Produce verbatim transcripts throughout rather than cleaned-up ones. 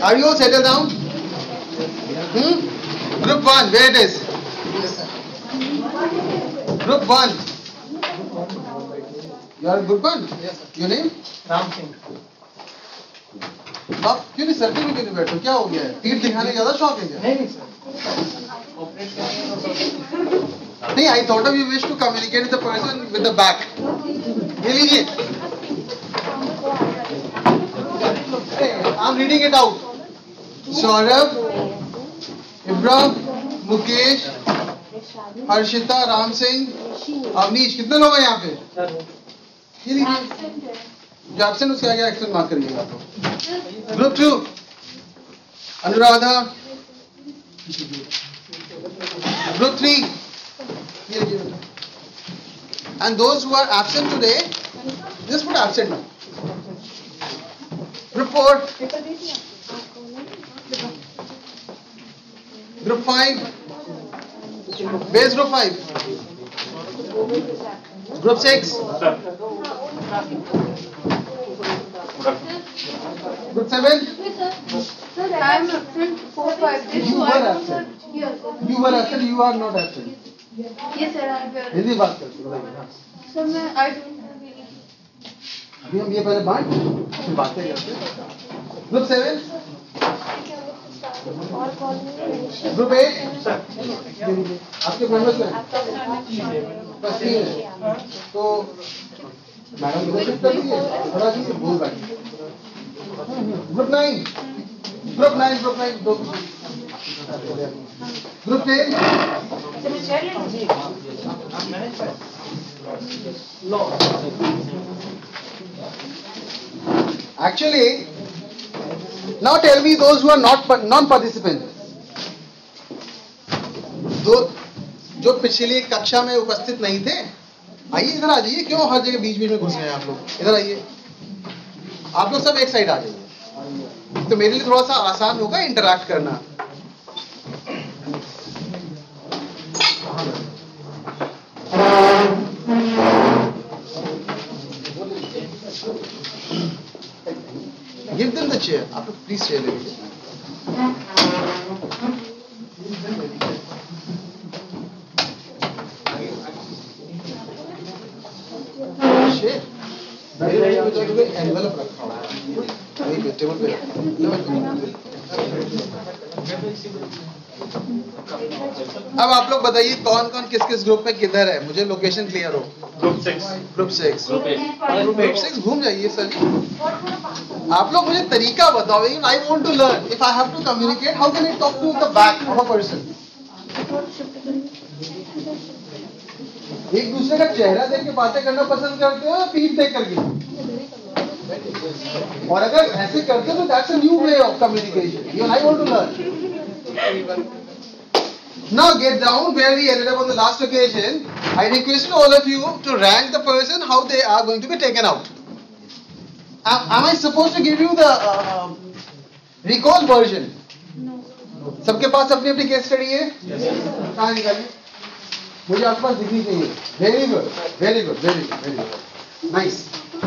Are you all settled down? Hmm? Group one, where it is? Group one. You are group one? Yes, sir. Your name? Ram Singh. आप क्यों नहीं सर्दी में क्यों नहीं बैठो? क्या हो गया है? पीठ दिखाने का ज्यादा शौक है क्या? नहीं नहीं सर, ऑपरेट करने नहीं, I thought of you wish to communicate with the person with the back. ये लीजिए। I'm reading it out. Saurabh, Ibrahim, Mukesh, Harshita, Ram Singh, Awanish, कितने लोग हैं यहाँ पे? ये लीजिए। जो एब्सेंट उसके आगे एक्शन मार्क करिएगा तो। Group two, Anuradha. Group three, ये लीजिए। And those who are absent today, just put absent. Group four. Group five. Base group five. Group six. Group seven. Sir, I am absent four five days. You so I were was absent. not here, sir. You were absent. You are not absent. Yes, sir, I am here. Hindi बात करते हो। Sir, मैं I don't have any. अभी हम ये पहले बांट फिर बातें करते हैं। Group seven. Group eight. आपके मेंबर्स हैं? बस तीन हैं। तो मैडम लीडरशिप कर दीजिए, थोड़ा सी बोल बैठिए। Group nine. Group nine. Group nine. दो Group ten. Actually, now tell me those who are not non-participant. दो जो पिछली कक्षा में उपस्थित नहीं थे, आइए इधर आ जाइए। क्यों हर जगह बीच बीच में घुस गए आप लोग? इधर आइए। आप लोग सब एक साइड आ जाइए, तो मेरे लिए थोड़ा सा आसान होगा इंटरैक्ट करना। Give them the chair. आप लोग प्लीज चेयर ले लीजिए। एनवेलप रखा हुआ है टेबल पे। अब आप लोग बताइए कौन कौन किस किस ग्रुप में किधर है, मुझे लोकेशन क्लियर हो। Group six. Group six. Group eight. Group six घूम जाइए सर। आप लोग मुझे तरीका बताओ। I want to learn. If I have to communicate, how can I talk to the back of a person? एक दूसरे का चेहरा देख के बातें करना पसंद करते हो या पीठ देख करके? और अगर ऐसे करते हो तो that's a new way of communication. You I want to learn. Now get down where we ended up on the last occasion. I request all of you to rank the person how they are going to be taken out. Am, am I supposed to give you the uh, recall version? No. सबके पास अपनी अपनी case study है? कहाँ निकालिए? मुझे आपके पास दिखनी चाहिए। Very good, very good, very good, very good, nice.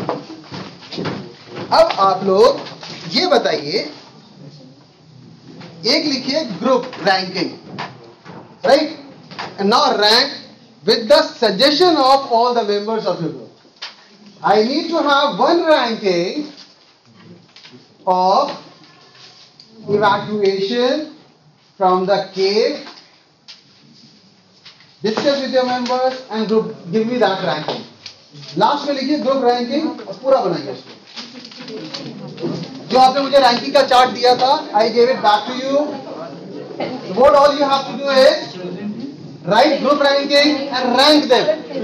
अब आप लोग ये बताइए, एक लिखिए group ranking, right? And now rank with the suggestion of all the members of your group. I need to have one ranking of evacuation from the cave. Discuss with your members and group give me that ranking. Last में लिखिए group ranking और पूरा बनाइए उसको। जो आपने मुझे ranking का चार्ट दिया था, I gave it back to you. What all you have to do is write group ranking and rank them.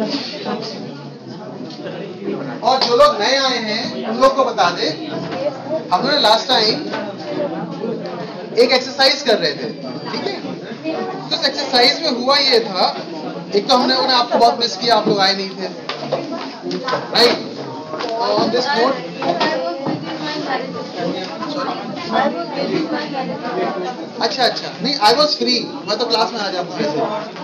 और जो लोग नए आए हैं उन लोग को बता दे, हम लोग लास्ट टाइम एक एक्सरसाइज कर रहे थे, ठीक है? तो इस एक्सरसाइज में हुआ ये था, एक तो हमने उन्हें आपको बहुत मिस किया, आप लोग आए नहीं थे, राइट? ऑन दिस नोट, अच्छा अच्छा, नहीं आई वॉज फ्री, मैं तो क्लास में आ जाता हूँ ऐसे।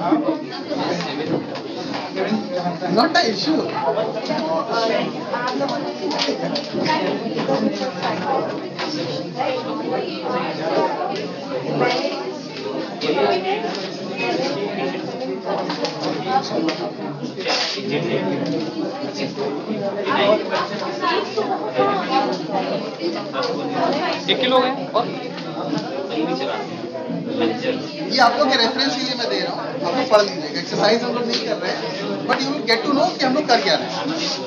Not a issue. एक किलो है और ये आप लोग के रेफरेंस के लिए मैं दे रहा हूँ, आप लोग पढ़ लीजिएगा। एक्सरसाइज हम लोग नहीं कर रहे हैं, but you will get to know कि हम लोग कर क्या रहे हैं।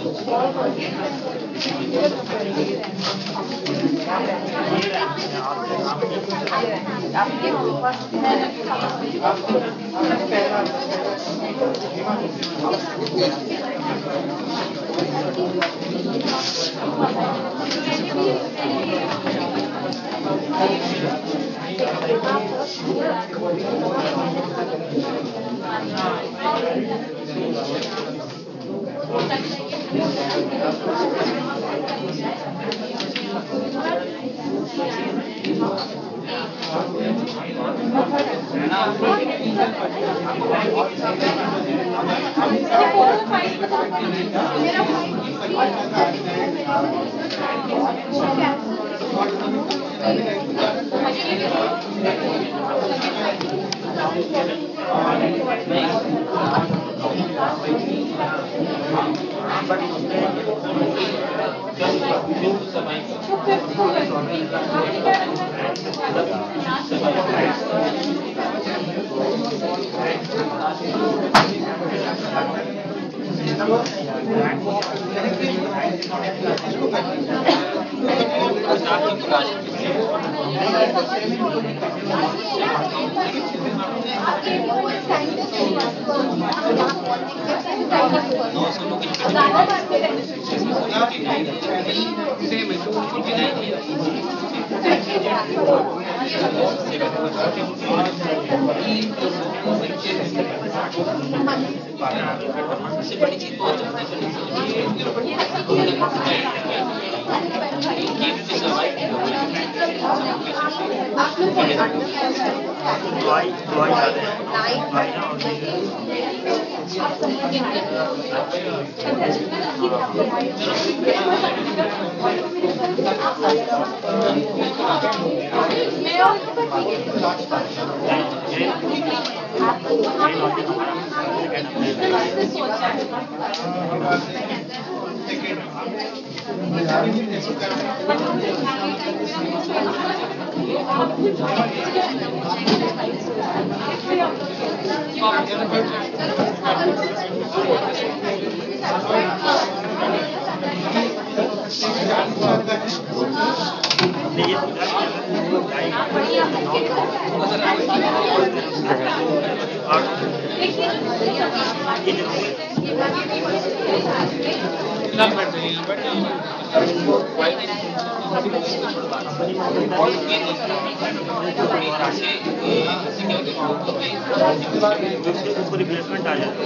उसको रिप्लेसमेंट आ जाता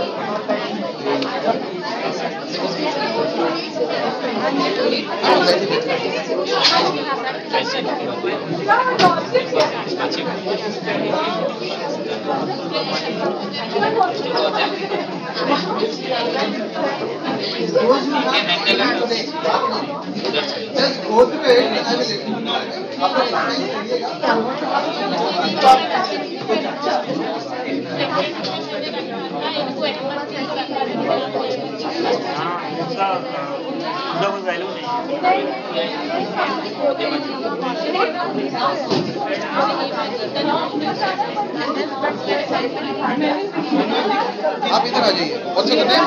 Just go through it and I will let you know. आप लोग exercise हाँ उसका उसका कोई वैल्यू नहीं आप इधर आ जाइए। What's your name?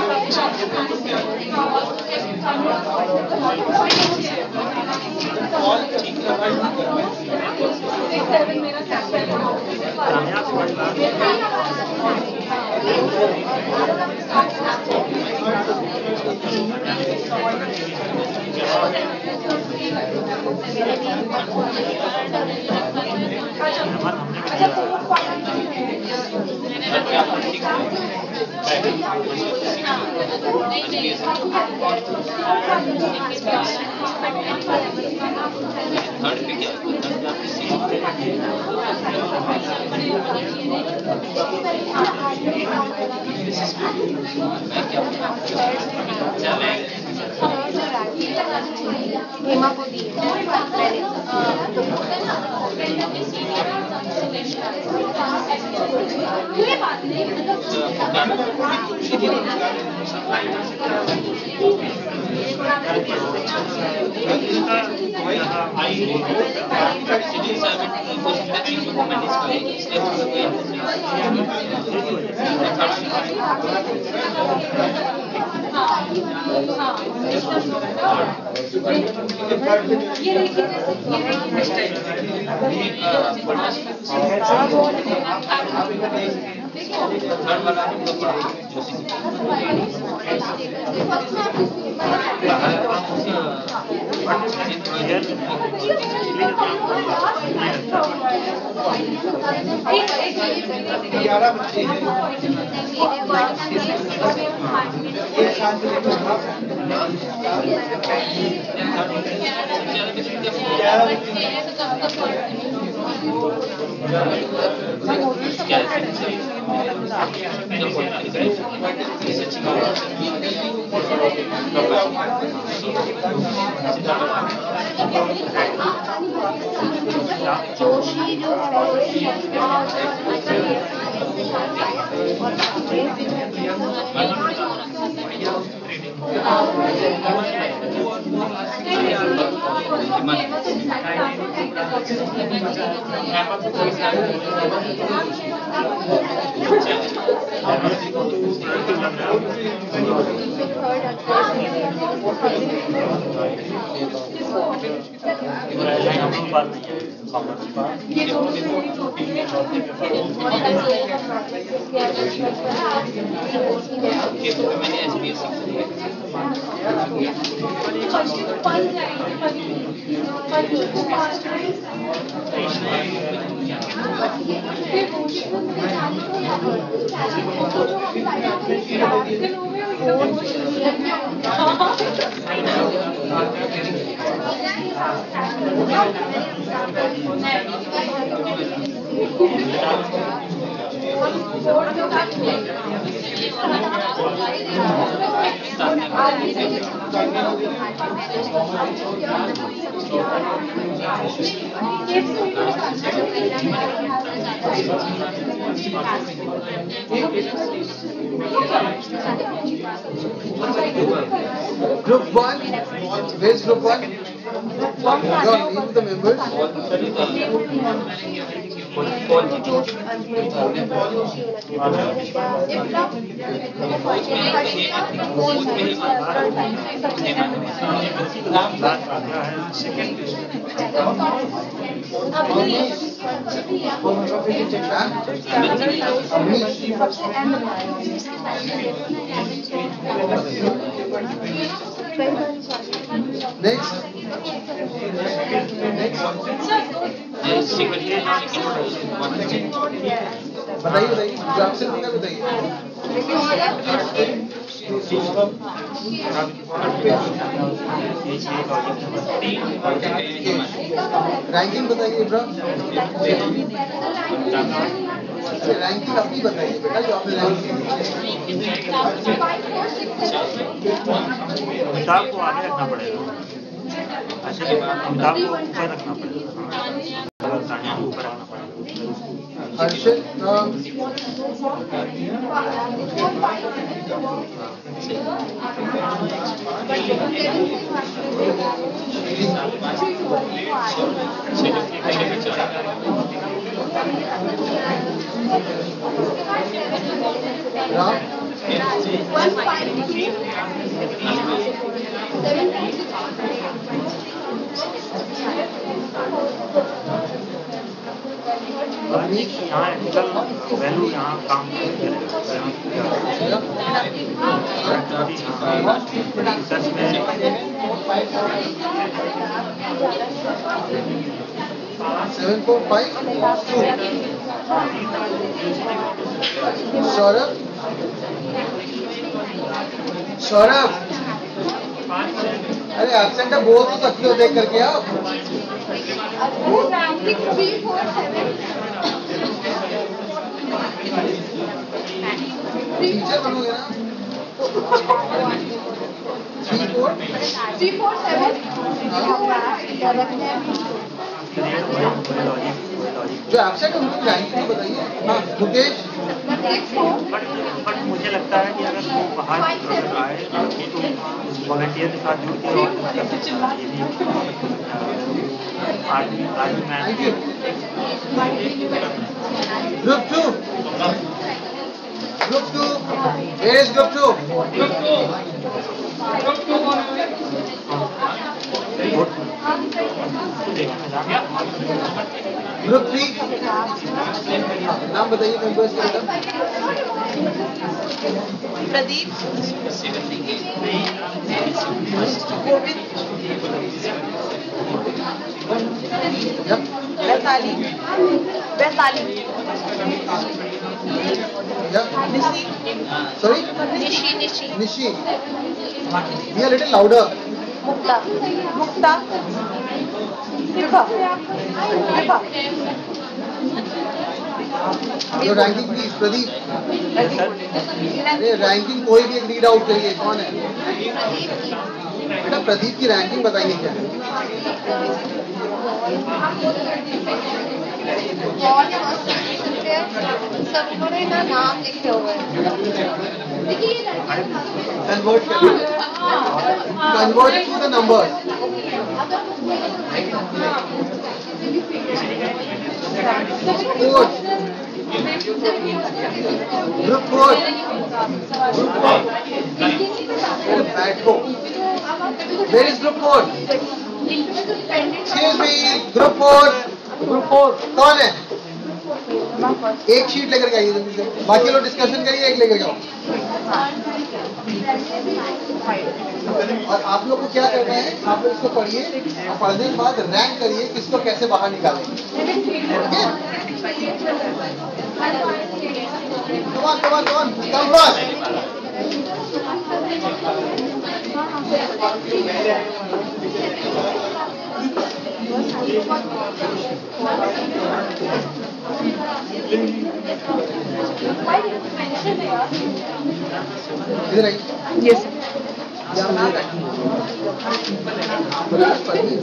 चले हेमा को दी है ग्यारह बच्चे हैं एक साल के जोशी जो Group one, where's group one? Your name, the members. Next. बताइए बताइए जो आपसे होगा बताइए रैंकिंग बताइए इब्राहिम रैंकिंग अपनी बताइए बेटा जो आपने रैंकिंग किताब को आगे रखना पड़ेगा अच्छा किताब को ऊपर रखना पड़ेगा ऊपर रखना पड़ेगा हर्षित राम यहाँ एथिकल वैल्यू यहाँ काम रिसर्च में seven four five Saurabh Saurabh अरे एब्सेंट है बोल तो सकते हो देख करके आप टीचर बनोगे ना three four Three four seven. जो एब्सेंट है उनको रैंकिंग बताइए। हाँ Mukesh Eight four. But but मुझे लगता है कि अगर वो बाहर आए तो वॉलंटियर के साथ जुड़ के और ये भी army army man thank you. Group two group two where is group two group three नाम बताइए मेंबर्स के नाम। Pradeep. Govind. Yep. Vaishali. Vaishali. Yep. Nishi. Sorry? Nishi. Nishi. Nishi. Be a little louder. Mukta. Mukta. Vibha. Vibha. Your ranking please, Pradeep. अरे ranking कोई भी एक read out करिए। कौन है बेटा? प्रदीप की रैंकिंग बताइए क्या है? सब उन्होंने ना नाम लिखे हुए हैं। कन्वर्ट करिए, convert to the number. Group four group four बैठो। Where is group four? Excuse me, group four group four कौन है? एक शीट लेकर के आइए जल्दी से, बाकी लोग डिस्कशन करिए, एक लेकर जाओ। और आप लोग को क्या करना है, आप लोग इसको पढ़िए और पढ़ने के बाद रैंक करिए किसको कैसे बाहर निकालेंगे। Come on, come on, come on, come fast. इधर आइए। Yes. यहाँ मुझे रैंकिंग पढ़िए।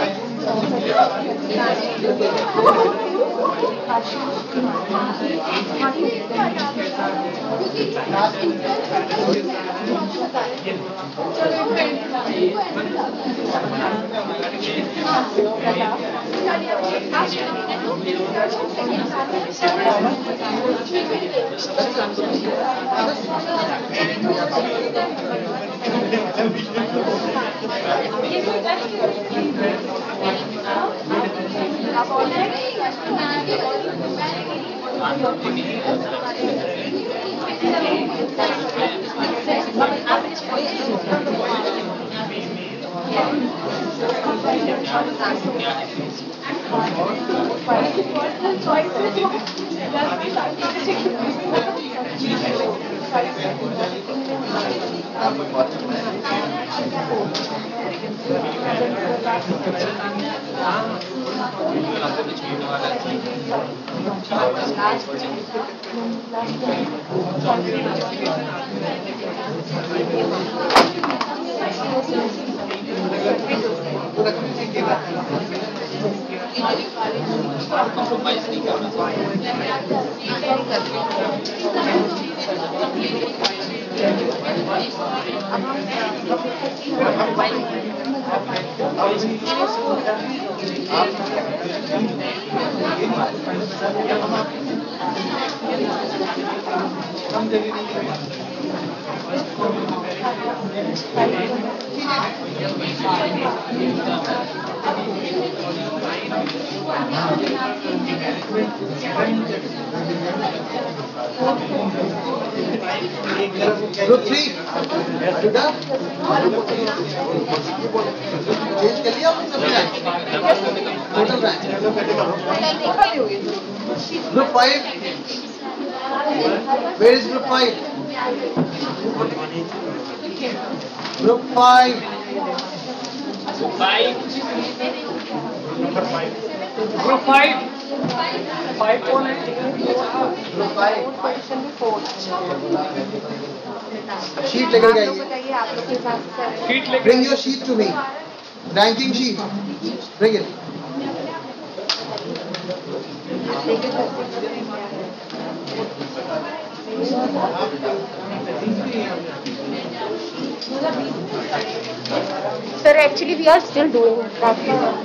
Group three. Sudah? Change कर लिया आपने सबने rank? Total rank. Group five. Where is group five? Group five. Five. Number five. Group five. Five कौन है? Group five. Position में four. शीट लेकर के आइए। बताइए आप लोग के साथ शीट लेके Bring your sheet to me. Ranking sheet. Bring it. Sir, actually we are still doing that.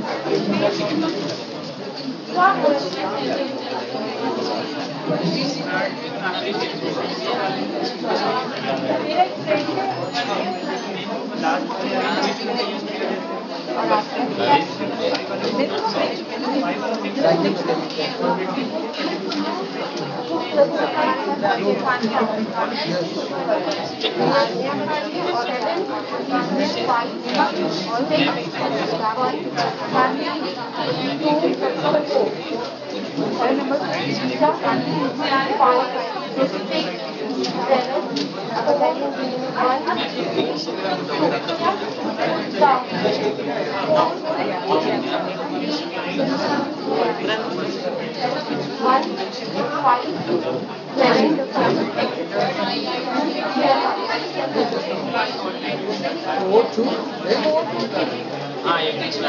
Four, two, eight. हाँ एक next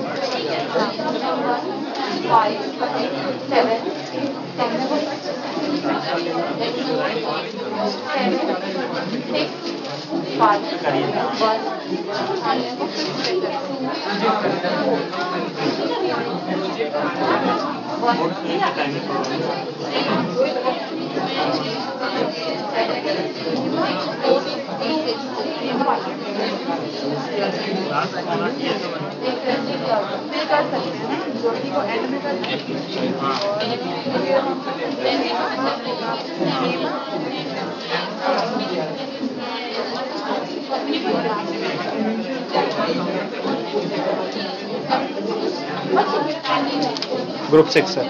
Five, seven, ten, six, five, one, group six sir.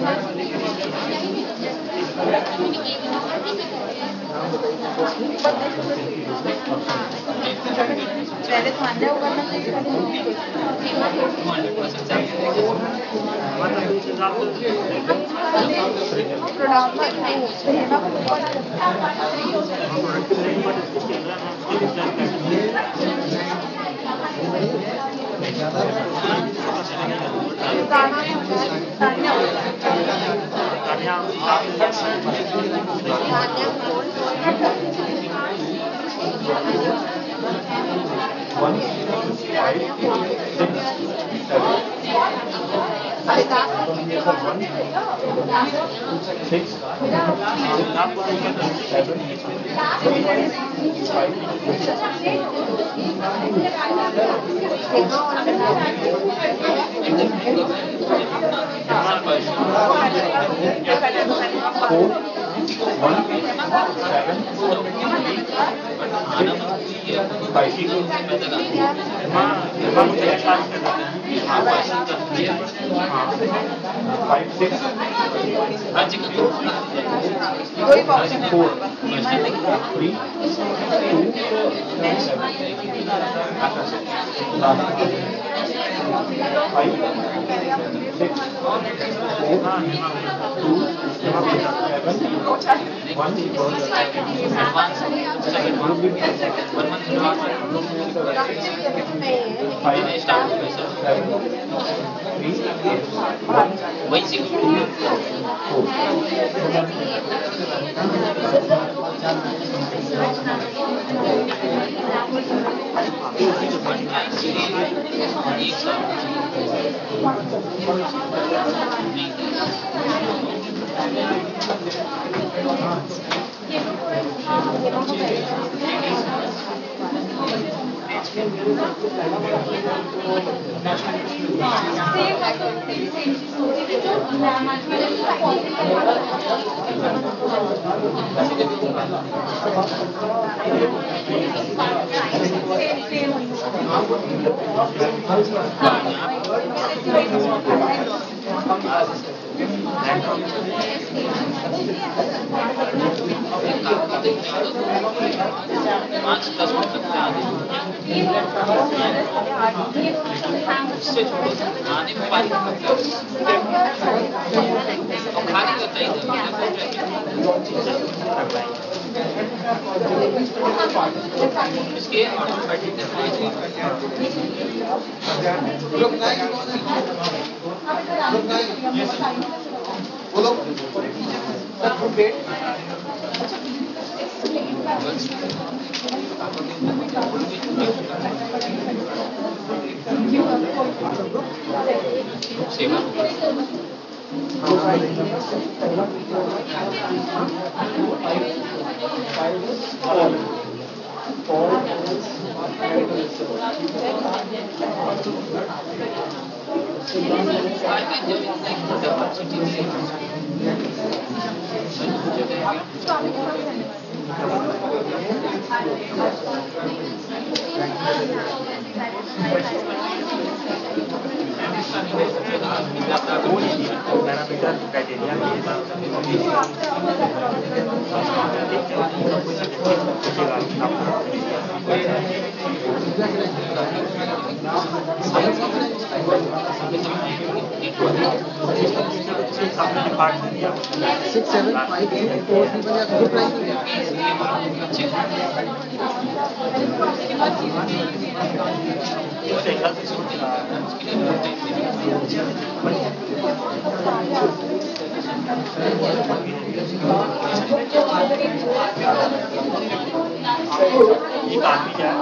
पहले तो अंदर होगा ना One, five, six, seven, six, seven, four, one, seven, five, five, six, four, three, two, seven, five, six, four, two, seven, one, five, seven, three, one, four. पाँच दस minute लगता है आने में पाँच मिनट लगता है और खाने का टाइम इसके ऑटोमेटिक ग्रुप नाइन कौन है? ग्रुप नाइन बोलो। Group eight parameter criteria six seven five eight four three one या ग्रुप एक आदमी क्या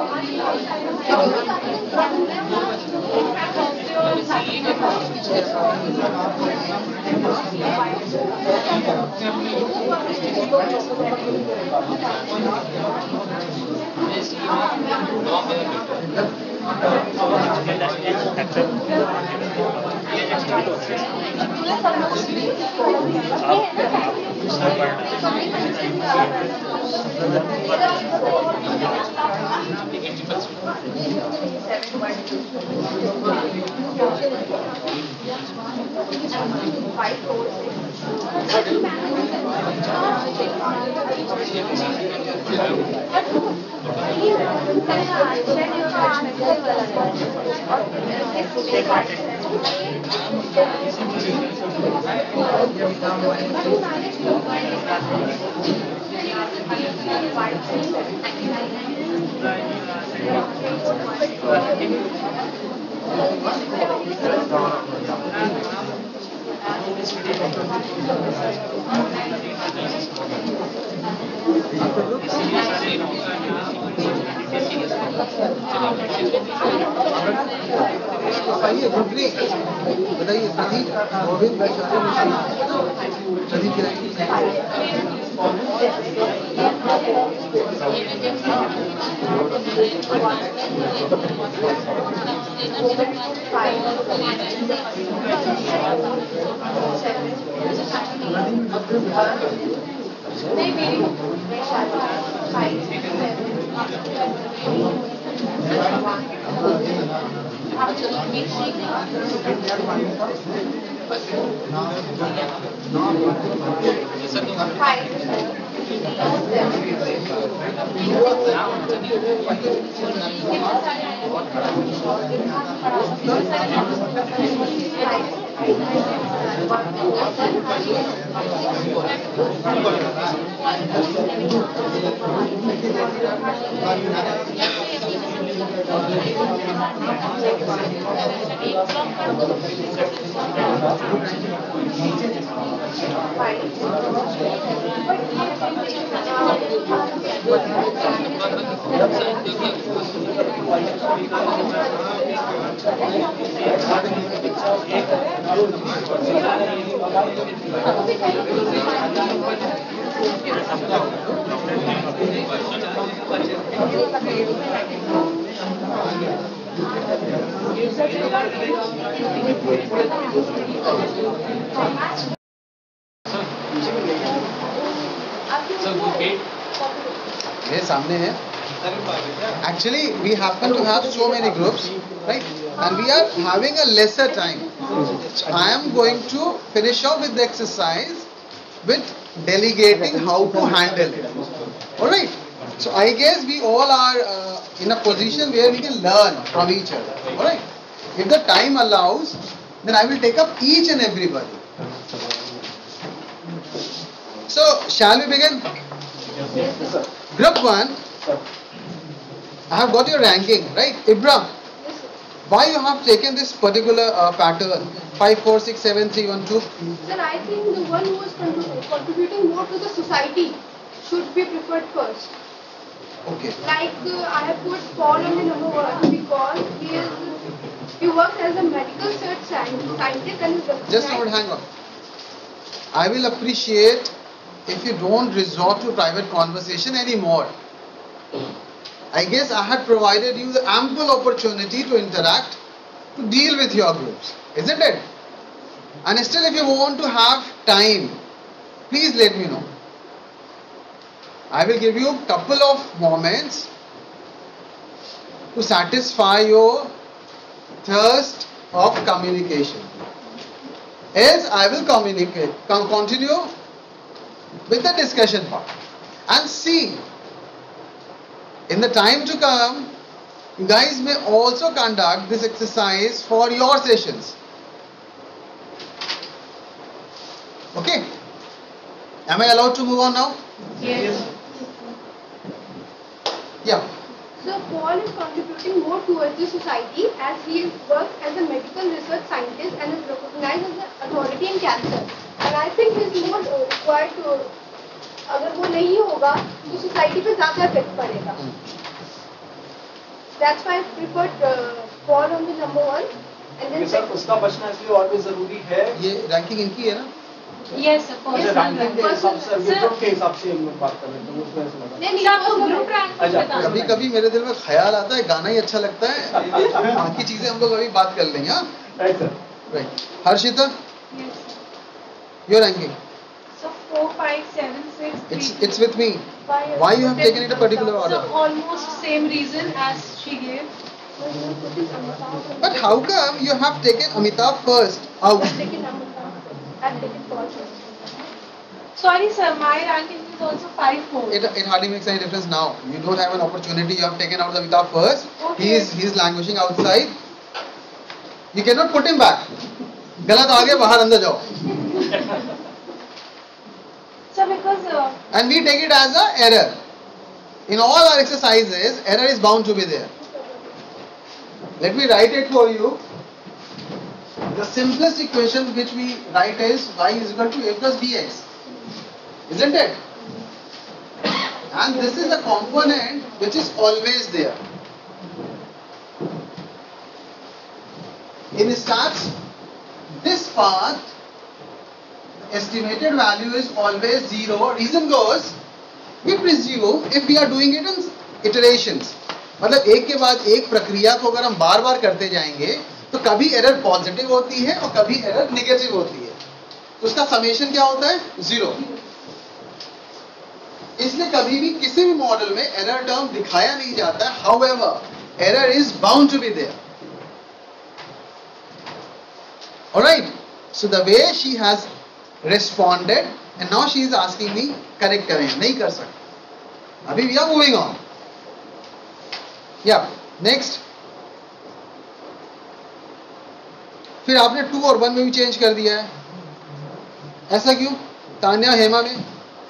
बताइए गुडरी बताइए प्रदीप गोविंद प्रदीप नहीं मेरी मेरे सामने है. Actually, we happen to have so many groups, right? And we are having a lesser time. So I am going to finish off with the exercise with delegating how to handle it. Alright? So I guess we all are uh, in a position where we can learn from each other. Alright? If the time allows, then I will take up each and everybody. So, shall we begin? Group one, I have got your ranking, right? Ibram, why you have taken this particular uh, pattern? five, four, six, seven, three, one, two. Sir, I think the one who is contribu- contributing more to the society should be preferred first. Okay. Like uh, I have put Paul on the number one because he is he works as a medical search scientist and is recognized. Just a minute, hang on. I will appreciate if you don't resort to private conversation anymore. I guess I had provided you the ample opportunity to interact, to deal with your groups, isn't it? And still, if you want to have time, please let me know. I will give you a couple of moments to satisfy your thirst of communication. Else, I will communicate, con- continue with the discussion part. And see, in the time to come, you guys may also conduct this exercise for your sessions. Okay? Am I allowed to move on now? Yes. Yeah. So Paul is contributing more towards the society as he works as a medical research scientist and is recognized as an authority in cancer. And I think he is more uh, required to. अगर वो नहीं होगा तो society पे ज़्यादा effect पड़ेगा. That's why I preferred uh, Paul on the number one. And then sir उसका बचना इसलिए और भी जरूरी है. ये रैंकिंग इनकी है ना? Yes, of course. Yes, ranking के हिसाब से Sir- ग्रुप के हिसाब से हम लोग बात कर रहे हैं, तो उसमें ऐसा लगा. नहीं सर आपको नहीं ग्रुप रैंक अच्छा, बता कभी कभी मेरे दिल में ख्याल आता है गाना ही अच्छा लगता है. बाकी चीजें हम लोग अभी बात कर लेंगे. हाँ, right sir. Right. Harshita, Yes. your ranking. So four, five, seven, six, It's three. it's with me. Why you have taken it a particular So order? almost same reason as she gave. But how come you have taken Amitabh first out? I've taken number one. I've taken Paul first. Sorry, sir. My ranking is also five, four. It, it hardly makes any difference now. You don't have an opportunity. You have taken out Amitabh first. Okay. He is he is languishing outside. You cannot put him back. गलत आगे बाहर अंदर जाओ. So because uh, And we take it as a error. In all our exercises, error is bound to be there. Let me write it for you. The simplest equation which we write is y is equal to a plus bx. Isn't it? And this is a component which is always there. In stats, this part, estimated value is always zero. Reason goes, we presume if we are doing it in iterations, मतलब एक के बाद एक प्रक्रिया को अगर हम बार बार करते जाएंगे तो कभी एरर पॉजिटिव होती है और कभी एरर नेगेटिव होती है. तो उसका समेशन क्या होता है? जीरो. इसलिए कभी भी किसी भी मॉडल में एरर टर्म दिखाया नहीं जाता है. However, error is bound to be there. Alright. So the way she has responded and now she is asking me correct करें. नहीं कर सकते. अभी we are moving on. Yeah, next. फिर आपने टू और वन में भी चेंज कर दिया है. ऐसा क्यों? तान्या, हेमा में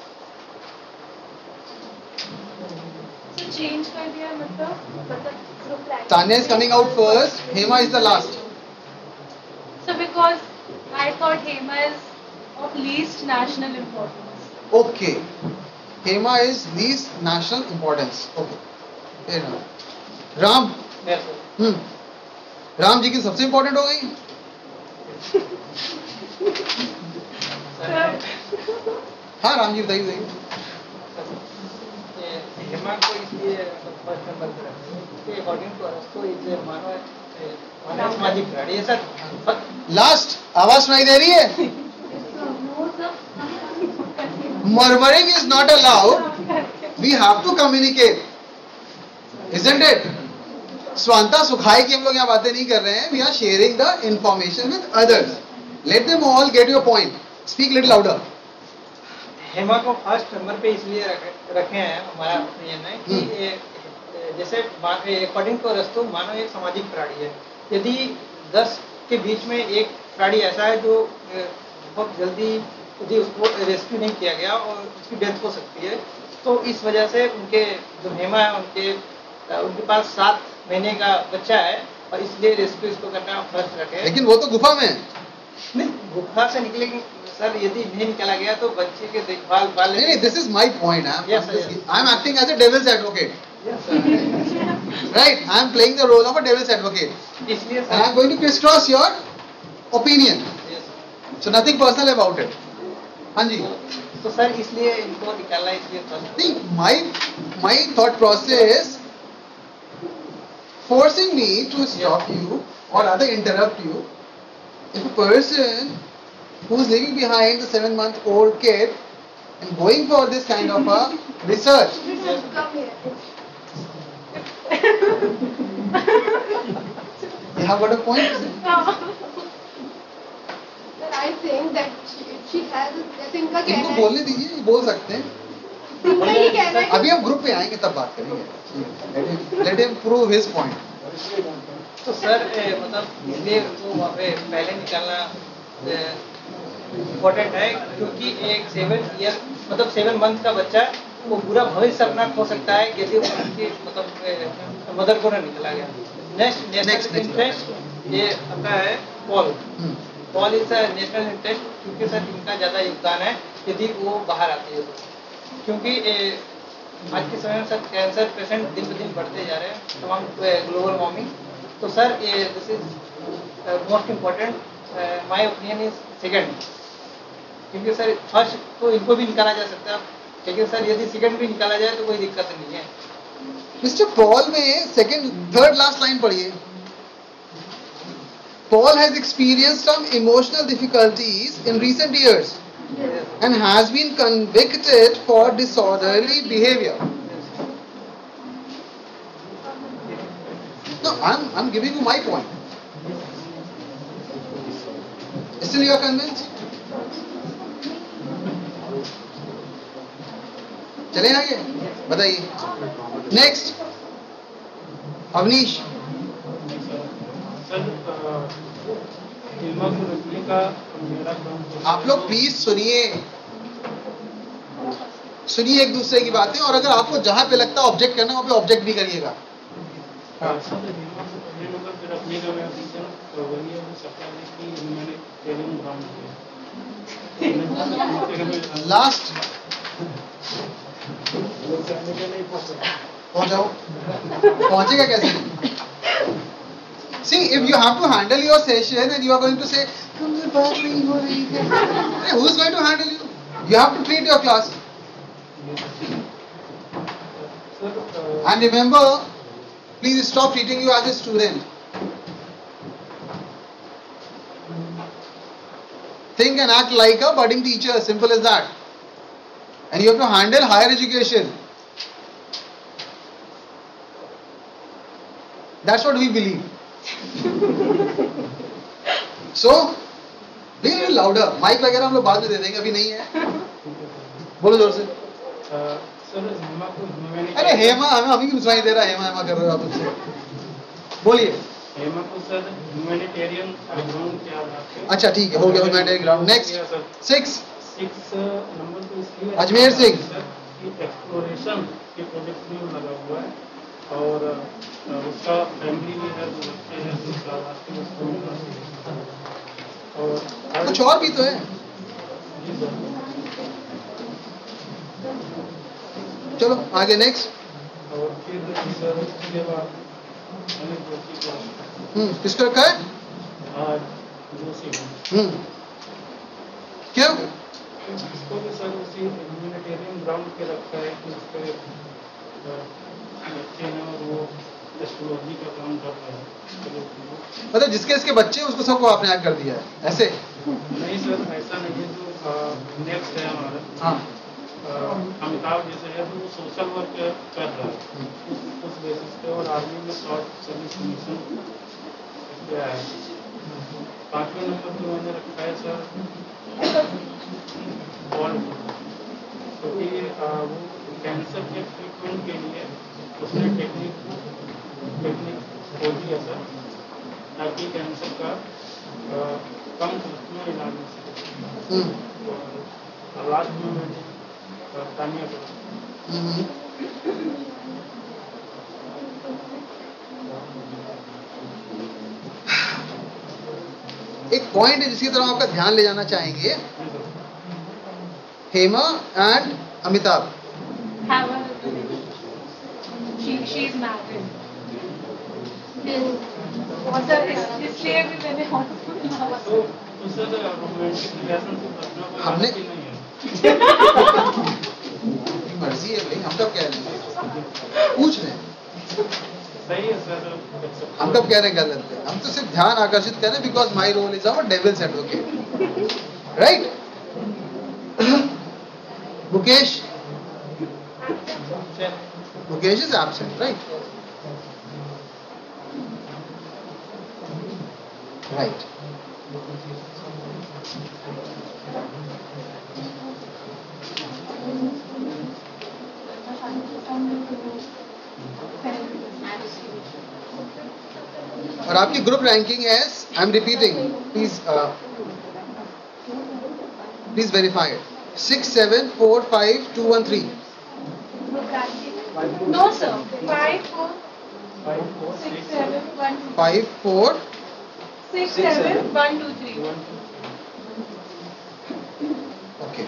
so change कर दिया मतलब मतलब group rank. Tanya is coming out first, Hema is the last. so because I thought Hema is of least national importance. Okay. Hema is least national importance. Okay. Fair enough. Ram. Yes, sir. हम्म. राम जी की सबसे important हो गई. हाँ राम जी बताइए बताइए. हेमा को इसलिए first number पर रखते हैं अकॉर्डिंग टू अरस्तु इज मानव मानव सामाजिक प्राणी है सर. लास्ट आवाज सुनाई दे रही है? Murmuring is not allowed. We have to communicate. Isn't it? स्वांता सुखाई की हम लोग यहाँ बातें नहीं कर रहे हैं. We are sharing the information with others. Let them all get your point. Speak little louder. Hema को फर्स्ट नंबर पे इसलिए रखे, रखे हैं हमारा ओपिनियन है कि ए, जैसे अकॉर्डिंग टू अरस्तु मानव एक सामाजिक प्राणी है. यदि दस के बीच में एक प्राणी ऐसा है जो ए, बहुत जल्दी यदि उसको रेस्क्यू नहीं किया गया और उसकी डेथ हो सकती है तो इस वजह से उनके जो हेमा है उनके उनके पास सात महीने का बच्चा है और इसलिए रेस्क्यू इसको करना फर्स्ट रखे। लेकिन वो तो गुफा में है। नहीं, गुफा से निकलेंगे सर, यदि नहीं निकला गया तो बच्चे के देखभाल वाले। नहीं, this is my point. Yes, sir, yes. I am acting as a devil's advocate, Yes, sir. Right? I am playing the role of a devil's advocate इसलिए and I am going to crisscross your opinion. So nothing personal about it. हाँ जी। तो sir इसलिए इनको निकालना इसलिए first. See, my my thought process forcing me to stop you or rather interrupt you. If a person who is leaving behind the seven month old kid and going for this kind of a research, Come here. you have got a point. But I think that she, she has, जैसे इनका कहना इनको है, बोलने दीजिए, ये बोल सकते हैं। इनका ये कहना है अभी हम ग्रुप पे आएंगे तब बात करेंगे। Let him prove his point. तो सर ए, मतलब इसलिए वो वहाँ पे पहले निकालना इम्पोर्टेंट है क्योंकि एक सेवन ईयर मतलब सेवन मंथ का बच्चा वो पूरा भविष्य अपना खो सकता है यदि उनकी मतलब मदर को न निकला गया। Next Next, national next. Interest ये अपना है Paul. Paul is national interest क्योंकि सर इनका ज़्यादा योगदान है यदि वो बाहर आती है तो, क्योंकि ए, आज के समय में सर कैंसर पेशेंट दिन ब दिन बढ़ते जा रहे हैं तमाम ग्लोबल वार्मिंग। तो सर ये this is most important my opinion is second, क्योंकि सर फर्स्ट तो इनको भी निकाला जा सकता है लेकिन सर यदि सेकंड भी निकाला जाए तो कोई दिक्कत नहीं है। मिस्टर पॉल में सेकंड थर्ड लास्ट लाइन पढ़िए। Paul has experienced some emotional difficulties in recent years and has been convicted for disorderly behavior. No, I'm I'm giving you my point. Still you are convinced? चले आगे, बताइए। Next, Avnish. आप लोग please सुनिए सुनिए एक दूसरे की बातें, और अगर आपको जहां पे लगता है ऑब्जेक्ट करना वहां पे ऑब्जेक्ट भी करिएगा। लास्ट पहुंचाओ, पहुंचेगा कैसे? See, if you have to handle your session and you are going to say, बात नहीं हो रही है, who is going to handle you? You have to treat your class. And remember, please stop treating you as a student. Think and act like a budding teacher, simple as that. And you have to handle higher education. That's what we believe. So, be a little louder. Mike वगैरह हम लोग बाद में दे देंगे, अभी नहीं है। बोलो जोर से। अरे हेमा, हमें हमें क्यों सुनाई दे रहा है? हेमा हेमा कर रहे हो आप उससे। बोलिए। हेमा को सर ह्यूमैनिटेरियन बैकग्राउंड के आधार पे। अच्छा ठीक है, हो गया humanitarian ground. Next six six number तो इसलिए अजमेर सिंह। एक्सप्लोरेशन के प्रोजेक्ट में लगा हुआ है और उसका फैमिली में है, दो बच्चे हैं, दो साल आते हैं और कुछ और भी तो है। चलो आगे नेक्स्ट। और फिर सर उसके बाद हम्म किसको रखा है? आज जोशी। हम्म क्यों? इसको भी सर उसी ह्यूमैनिटेरियन ग्राउंड के रखा है कि उसके बच्चे हैं और वो एस्ट्रोलॉजी का काम कर रहे हैं। मतलब जिसके इसके बच्चे उसको सबको आपने ऐड कर दिया है ऐसे? नहीं सर, ऐसा नहीं है। जो नेक्स्ट है हमारा, हाँ अमिताभ जैसे है तो वो सोशल वर्क कर रहा है उस उस बेसिस पे, और आर्मी में शॉर्ट सर्विस कमीशन किया है। पांचवें नंबर पे मैंने रखा है सर बॉल, क्योंकि वो कैंसर के ट्रीटमेंट के लिए उसने टेक्निक टेक्निक खोजी है सर, ताकि कैंसर का आ, कम खर्च में इलाज हो सके। और लास्ट में मैंने तानिया को हम्म। एक पॉइंट है जिसकी तरफ आपका ध्यान ले जाना चाहेंगे. Hema and Amitabh. Have a she she is married. Sir इस- इसलिए भी मैंने तो तो सर रोमांटिक रिलेशनशिप रखना कोई हमने- गलती नहीं है. मर्जी है भाई, हम कब कह रहे हैं, पूछ रहे हैं. सही है सर. हम कब कह रहे हैं गलत है, हम तो सिर्फ ध्यान आकर्षित कर रहे हैं because my role is our devil's advocate. Right. Mukesh. Mukesh is absent. Right. Right. और आपकी ग्रुप रैंकिंग है, I am repeating, please please verify it. Six seven four five two one three. No sir. Five four six seven one five four six seven one two three. Okay.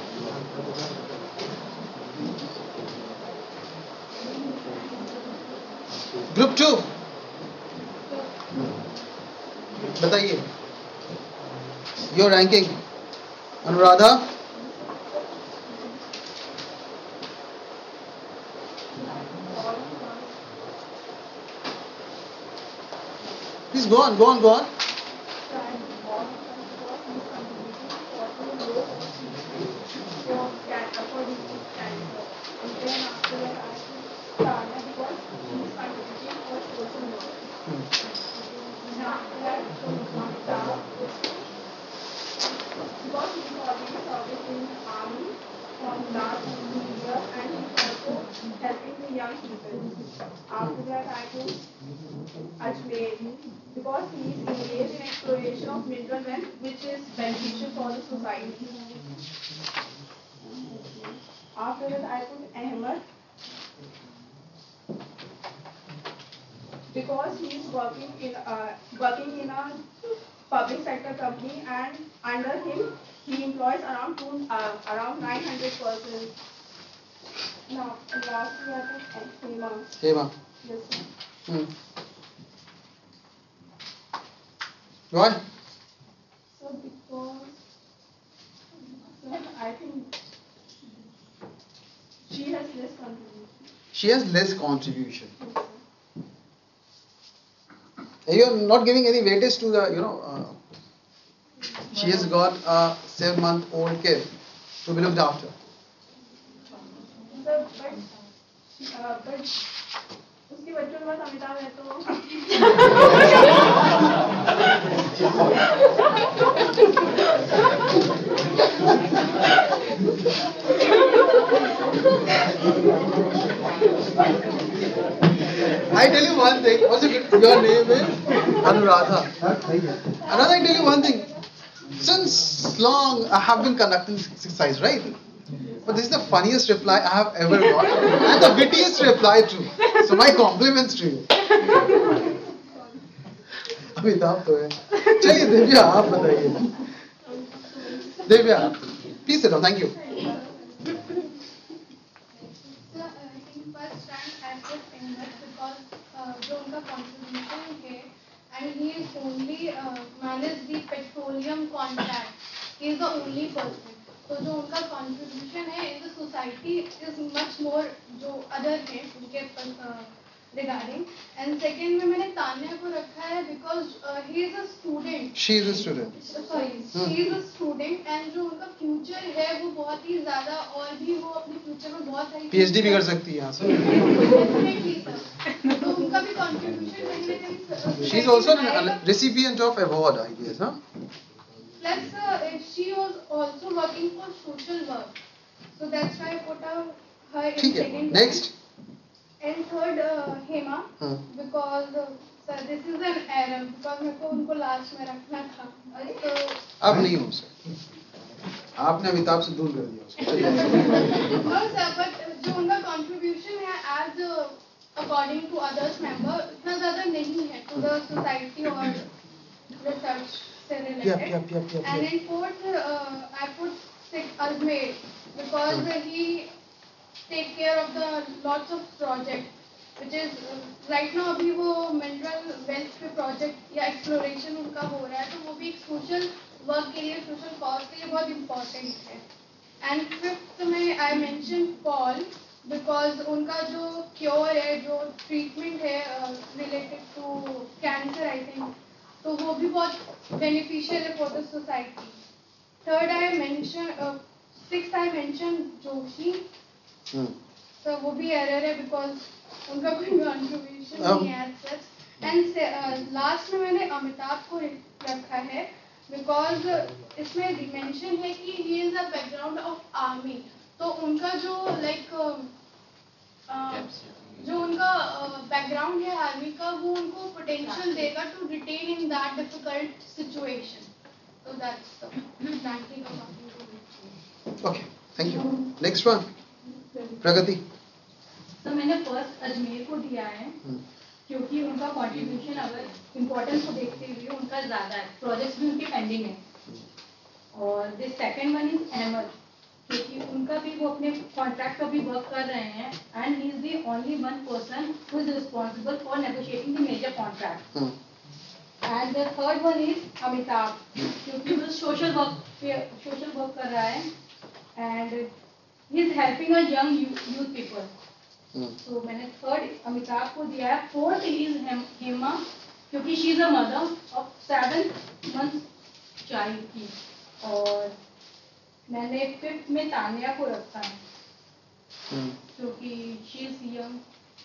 Group two बताइए your ranking. Anuradha. Please go on, go on, go on. After that, I took Ajmer because he is engaged in exploration of mineral wealth, which is beneficial for the society. After that, I took Ahmed because he is working in uh, working in a public sector company, and under him he employs around two uh, around nine hundred persons. Now, lastly, I took Hema. Hema. Yes, sir. Hmm. Why? So because sir, I think she has less contribution. She has less contribution. You are not giving any weightage to the, you know, uh, she has got a seven month old kid to be looked after. Sir, but uh, but उसके बच्चों के पास अमिताभ है तो I tell you one thing. What's your, your name is Anuradha. Another, I tell you one thing. Since long I have been conducting this exercise, right? But this is the funniest reply I have ever got, and the wittiest reply too. So my compliments to you. Amitabh तो है. चलिए दिव्या आप बताइए. Divya, please sit down. Thank you. So, uh, in first rank I put Ahmed because uh, जो उनका contribution है, and he is only uh, manage the petroleum contract. He is the only person. तो जो उनका contribution है in the society is much more जो other हैं उनके uh, regarding. And second में मैंने तान्या को रखा है because uh, he is a student. She is a student. Sorry, she is a student, and जो उनका future है वो बहुत ही ज़्यादा, और भी वो अपने future में बहुत सारी PhD भी कर सकती है यहाँ से. Definitely, sir. तो उनका भी contribution कहीं ना कहीं She is also a recipient of award, I guess, huh? Plus, uh, she was also working for social work, so that's why I put her her in ठीक है. second. Next. And third, uh, Hema, हाँ. because uh, sir, this is an error because मेरे को उनको last में रखना था. तो अब नहीं हो सकता. आपने अमिताभ से दूर कर दिया उसको. no sir, but जो उनका contribution as according to others member इतना ज़्यादा नहीं है टू द सोसाइटी और रिसर्च से Yep, yep, related. yep, yep, And yep. in fourth, uh, I put Sikh Ajmer because Hmm. he take care of the lots of project which is uh, right now अभी वो mineral wealth पे project या exploration उनका हो रहा है तो वो भी एक social work के लिए social cause के लिए बहुत important है. And fifth में I mentioned Paul because उनका जो cure है जो treatment है uh, related to cancer I think तो वो भी बहुत beneficial है for the society. Third I mentioned uh, sixth I mentioned Joshi. Hmm. So वो भी error है because उनका कोई contribution Um. नहीं है as such. And uh, last में मैंने अमिताभ को रखा है because इसमें mention है कि he is a background of army. तो उनका जो like uh, uh, जो उनका बैकग्राउंड है आर्मी का वो उनको पोटेंशियल देगा to retain in that difficult situation. So that's the ranking of army. Okay, thank you. Next one. Pragati. तो मैंने फर्स्ट अजमेर को दिया है Hmm. क्योंकि उनका कंट्रीब्यूशन अगर इम्पोर्टेंस को देखते हुए उनका ज़्यादा है, प्रोजेक्ट्स भी उनके पेंडिंग है. और the second one is Ahmed क्योंकि उनका भी वो अपने कॉन्ट्रैक्ट पर भी वर्क कर रहे हैं and he is the only one person who is responsible for negotiating the major contract. Hmm. And the third one is Amitabh क्योंकि वो सोशल वर्क पे सोशल वर्क कर रहा है and he is helping a young youth people. Hmm. तो मैंने third Amitabh को दिया है. फोर्थ इज हेमा क्योंकि she is a mother of seven month child की. और मैंने फिफ्थ में तानिया को रखा है Hmm. क्योंकि she is young.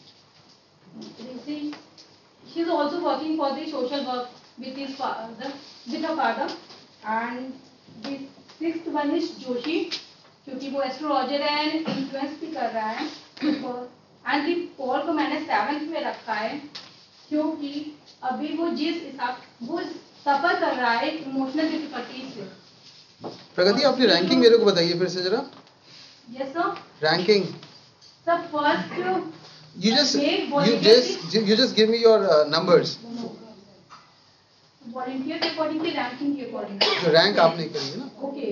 She is also working for the social work with his father with her father. And the sixth one is Joshi क्योंकि वो एस्ट्रोलॉजर है एंड इन्फ्लुएंस भी कर रहा है. एंड दी पॉल को मैंने सेवंथ में रखा है क्योंकि अभी वो जिस हिसाब वो सफर कर रहा है इमोशनल डिफिकल्टीज से. प्रगति अपनी रैंकिंग मेरे को बताइए फिर से जरा. Yes sir. Ranking. Sir first You just you just you just give me your uh, numbers. Volunteer के अकॉर्डिंग की रैंकिंग के अकॉर्डिंग. जो रैंक आपने करी है ना. ओके.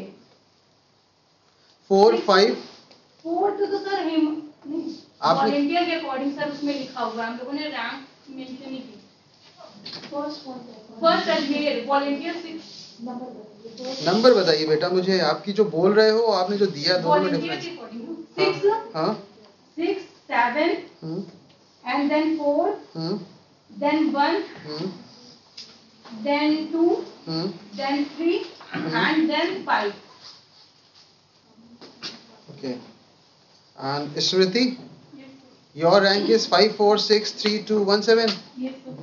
Four five. फोर्थ तो सर हम आपने वॉलंटियर के अकॉर्डिंग सर उसमें लिखा हुआ है हम लोगों ने रैंक मेंशन नहीं की. First first Ajmer volunteer six. Number बताइए बेटा मुझे. आपकी जो बोल रहे हो आपने जो दिया दोनों में वॉलंटियर डिफरेंस. के अकॉर्डिंग सिक्स. हाँ. Six seven hmm. and then four, hmm. then one, hmm. then two, hmm. then three, and then five. Okay. And Smriti, Yes, sir. your rank is five four six three two one seven. Yes, sir.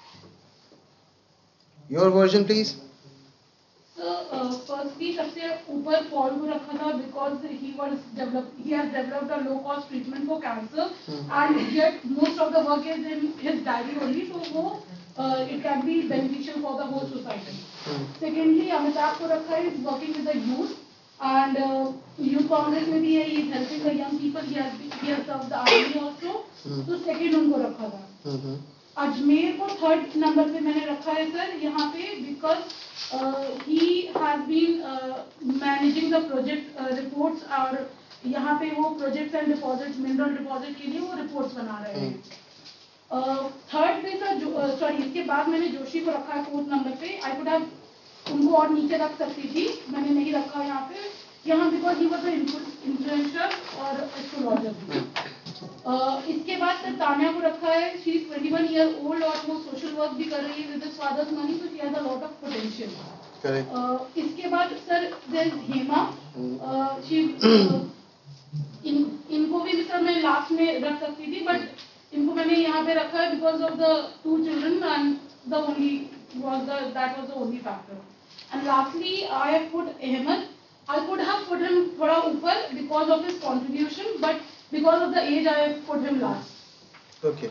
Your version, please. So, uh, firstly, सबसे ऊपर Paul को रखा था because he was developed, he has developed a low cost treatment for cancer, Hmm. and yet most of the work is in his diary only, so वो uh, it can be beneficial for the whole society. Hmm. Secondly, Amitabh को रखा है is working with the youth and uh, youth congress में भी है, he is helping the young people, he has he has served the army also. Hmm. तो second उनको रखा था. Mm-hmm. अजमेर को थर्ड नंबर पे मैंने रखा है सर यहाँ पे because he has been managing the project reports और यहाँ पे वो projects and deposit mineral deposit के लिए वो रिपोर्ट्स बना रहे हैं. थर्ड पे सर सॉरी इसके बाद मैंने जोशी को रखा है फोर्थ नंबर पे. आई कुड हैव उनको और नीचे रख सकती थी, मैंने नहीं रखा यहाँ पे यहाँ बिकॉज ही वॉज इन्फ्लुएंसर और एस्ट्रोलॉजर. Uh, इसके बाद सर तानिया को रखा है. She is twenty one year old और वो सोशल वर्क भी कर रही है विद फादर्स मनी, तो she has a lot of potential. Correct. इसके बाद sir there is Hema. She इन इनको भी सर मैं लास्ट में रख सकती थी बट इनको मैंने यहाँ पे रखा है because of the two children and the only was the that was the only factor. And lastly I have put Ahmed. I could have put him थोड़ा ऊपर because of his contribution but because of the age I have put him last. Okay.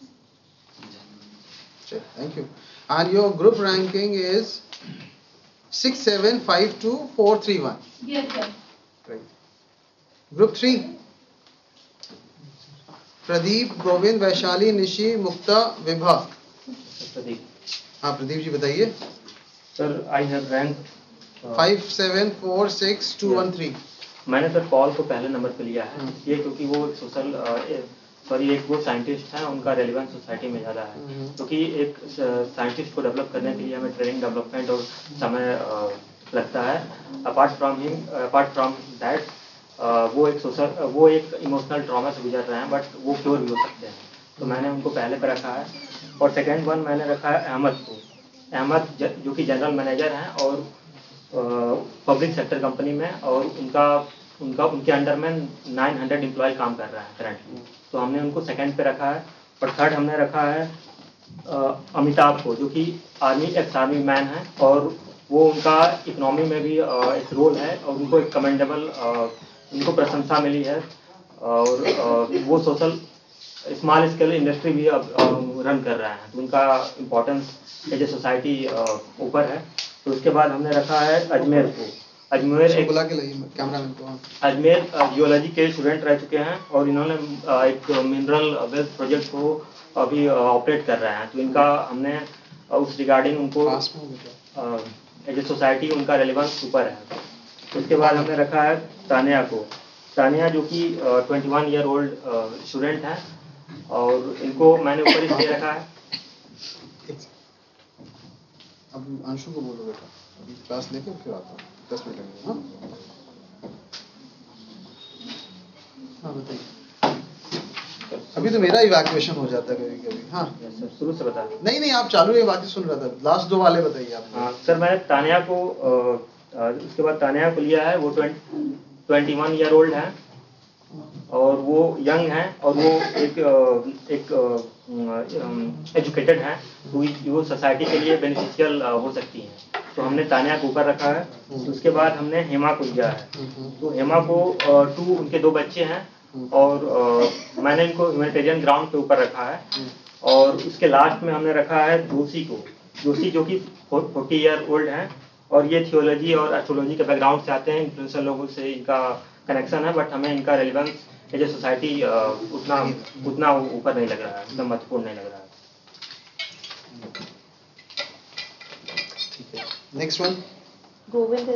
Sure. Thank you. And your group ranking is six seven five two four three one. Yes, sir. Right. Group three. Pradeep, Govind, Vaishali, Nishi, Mukta, Vibha. Pradeep. हाँ प्रदीप जी बताइए। Sir I have rank five seven four six two one three. मैंने sir Paul को पहले number पे लिया है ये क्योंकि वो सोशल सॉरी एक वो साइंटिस्ट है, उनका रेलेवेंस सोसाइटी में ज़्यादा है, क्योंकि एक साइंटिस्ट को डेवलप करने के लिए हमें ट्रेनिंग डेवलपमेंट और समय uh, लगता है। Apart from him apart from that वो एक सोशल वो एक इमोशनल ट्रॉमा से गुजर रहे हैं, बट वो क्योर भी हो सकते हैं, तो मैंने उनको पहले पे रखा है। और सेकेंड वन मैंने रखा है अहमद को। अहमद जो कि जनरल मैनेजर हैं और पब्लिक सेक्टर कंपनी में, और उनका उनका उनके अंडर में नौ सौ एम्प्लॉय काम कर रहा है करंटली, तो हमने उनको सेकंड पे रखा है। और थर्ड हमने रखा है अमिताभ को, जो कि आर्मी एक्स आर्मी मैन है, और वो उनका इकोनॉमी में भी एक रोल है, और उनको एक कमेंडेबल उनको प्रशंसा मिली है, और वो सोशल स्मॉल स्केल इंडस्ट्री भी अब रन कर रहा है, तो उनका इम्पोर्टेंस एज ए सोसाइटी ऊपर है। तो उसके बाद हमने रखा है अजमेर को। अजमेर एक बुला के लाइए कैमरामैन को। अजमेर जियोलॉजी के स्टूडेंट रह चुके हैं, और इन्होंने एक मिनरल वेल्थ प्रोजेक्ट को अभी ऑपरेट कर रहे हैं, तो इनका हमने उस रिगार्डिंग उनको एज ए सोसाइटी उनका रेलेवेंस ऊपर है। उसके बाद हमने रखा है तानिया को। तानिया जो कि twenty one year old student हैं, और इनको मैंने ऊपर इसलिए रखा है। अब अंशु को बोलो बेटा, अभी क्लास लेके फिर आता हूँ, दस मिनट लगेंगे। हाँ हाँ बताइए। अभी तो मेरा इवैक्यूएशन हो जाता है कभी कभी। हाँ सर शुरू से बता। नहीं नहीं आप चालू है, बाकी सुन रहा था, लास्ट दो वाले बताइए आप। हाँ सर मैंने तानिया को आ, आ, उसके बाद तानिया को लिया है। वो ट्वेंटी वन ईयर ओल्ड है, और वो यंग है, और वो एक एक एजुकेटेड है, तो वो सोसाइटी के लिए बेनिफिशियल हो सकती है, तो हमने तानिया को ऊपर रखा है। तो उसके बाद हमने हेमा को लिया है। तो हेमा को टू उनके दो बच्चे हैं, और आ, मैंने इनको ह्यूमैनिटेरियन ग्राउंड पे ऊपर रखा है। और उसके लास्ट में हमने रखा है जोशी को। जोशी जो कि फोर्टी ईयर ओल्ड हैं, और ये थियोलॉजी और एस्ट्रोलॉजी के बैकग्राउंड से आते हैं, इन्फ्लुएंसर लोगों से इनका कनेक्शन है, बट हमें इनका रेलेवेंस एज ए सोसाइटी उतना उतना ऊपर नहीं लग रहा है, उतना महत्वपूर्ण नहीं लग रहा है। Next one Govind.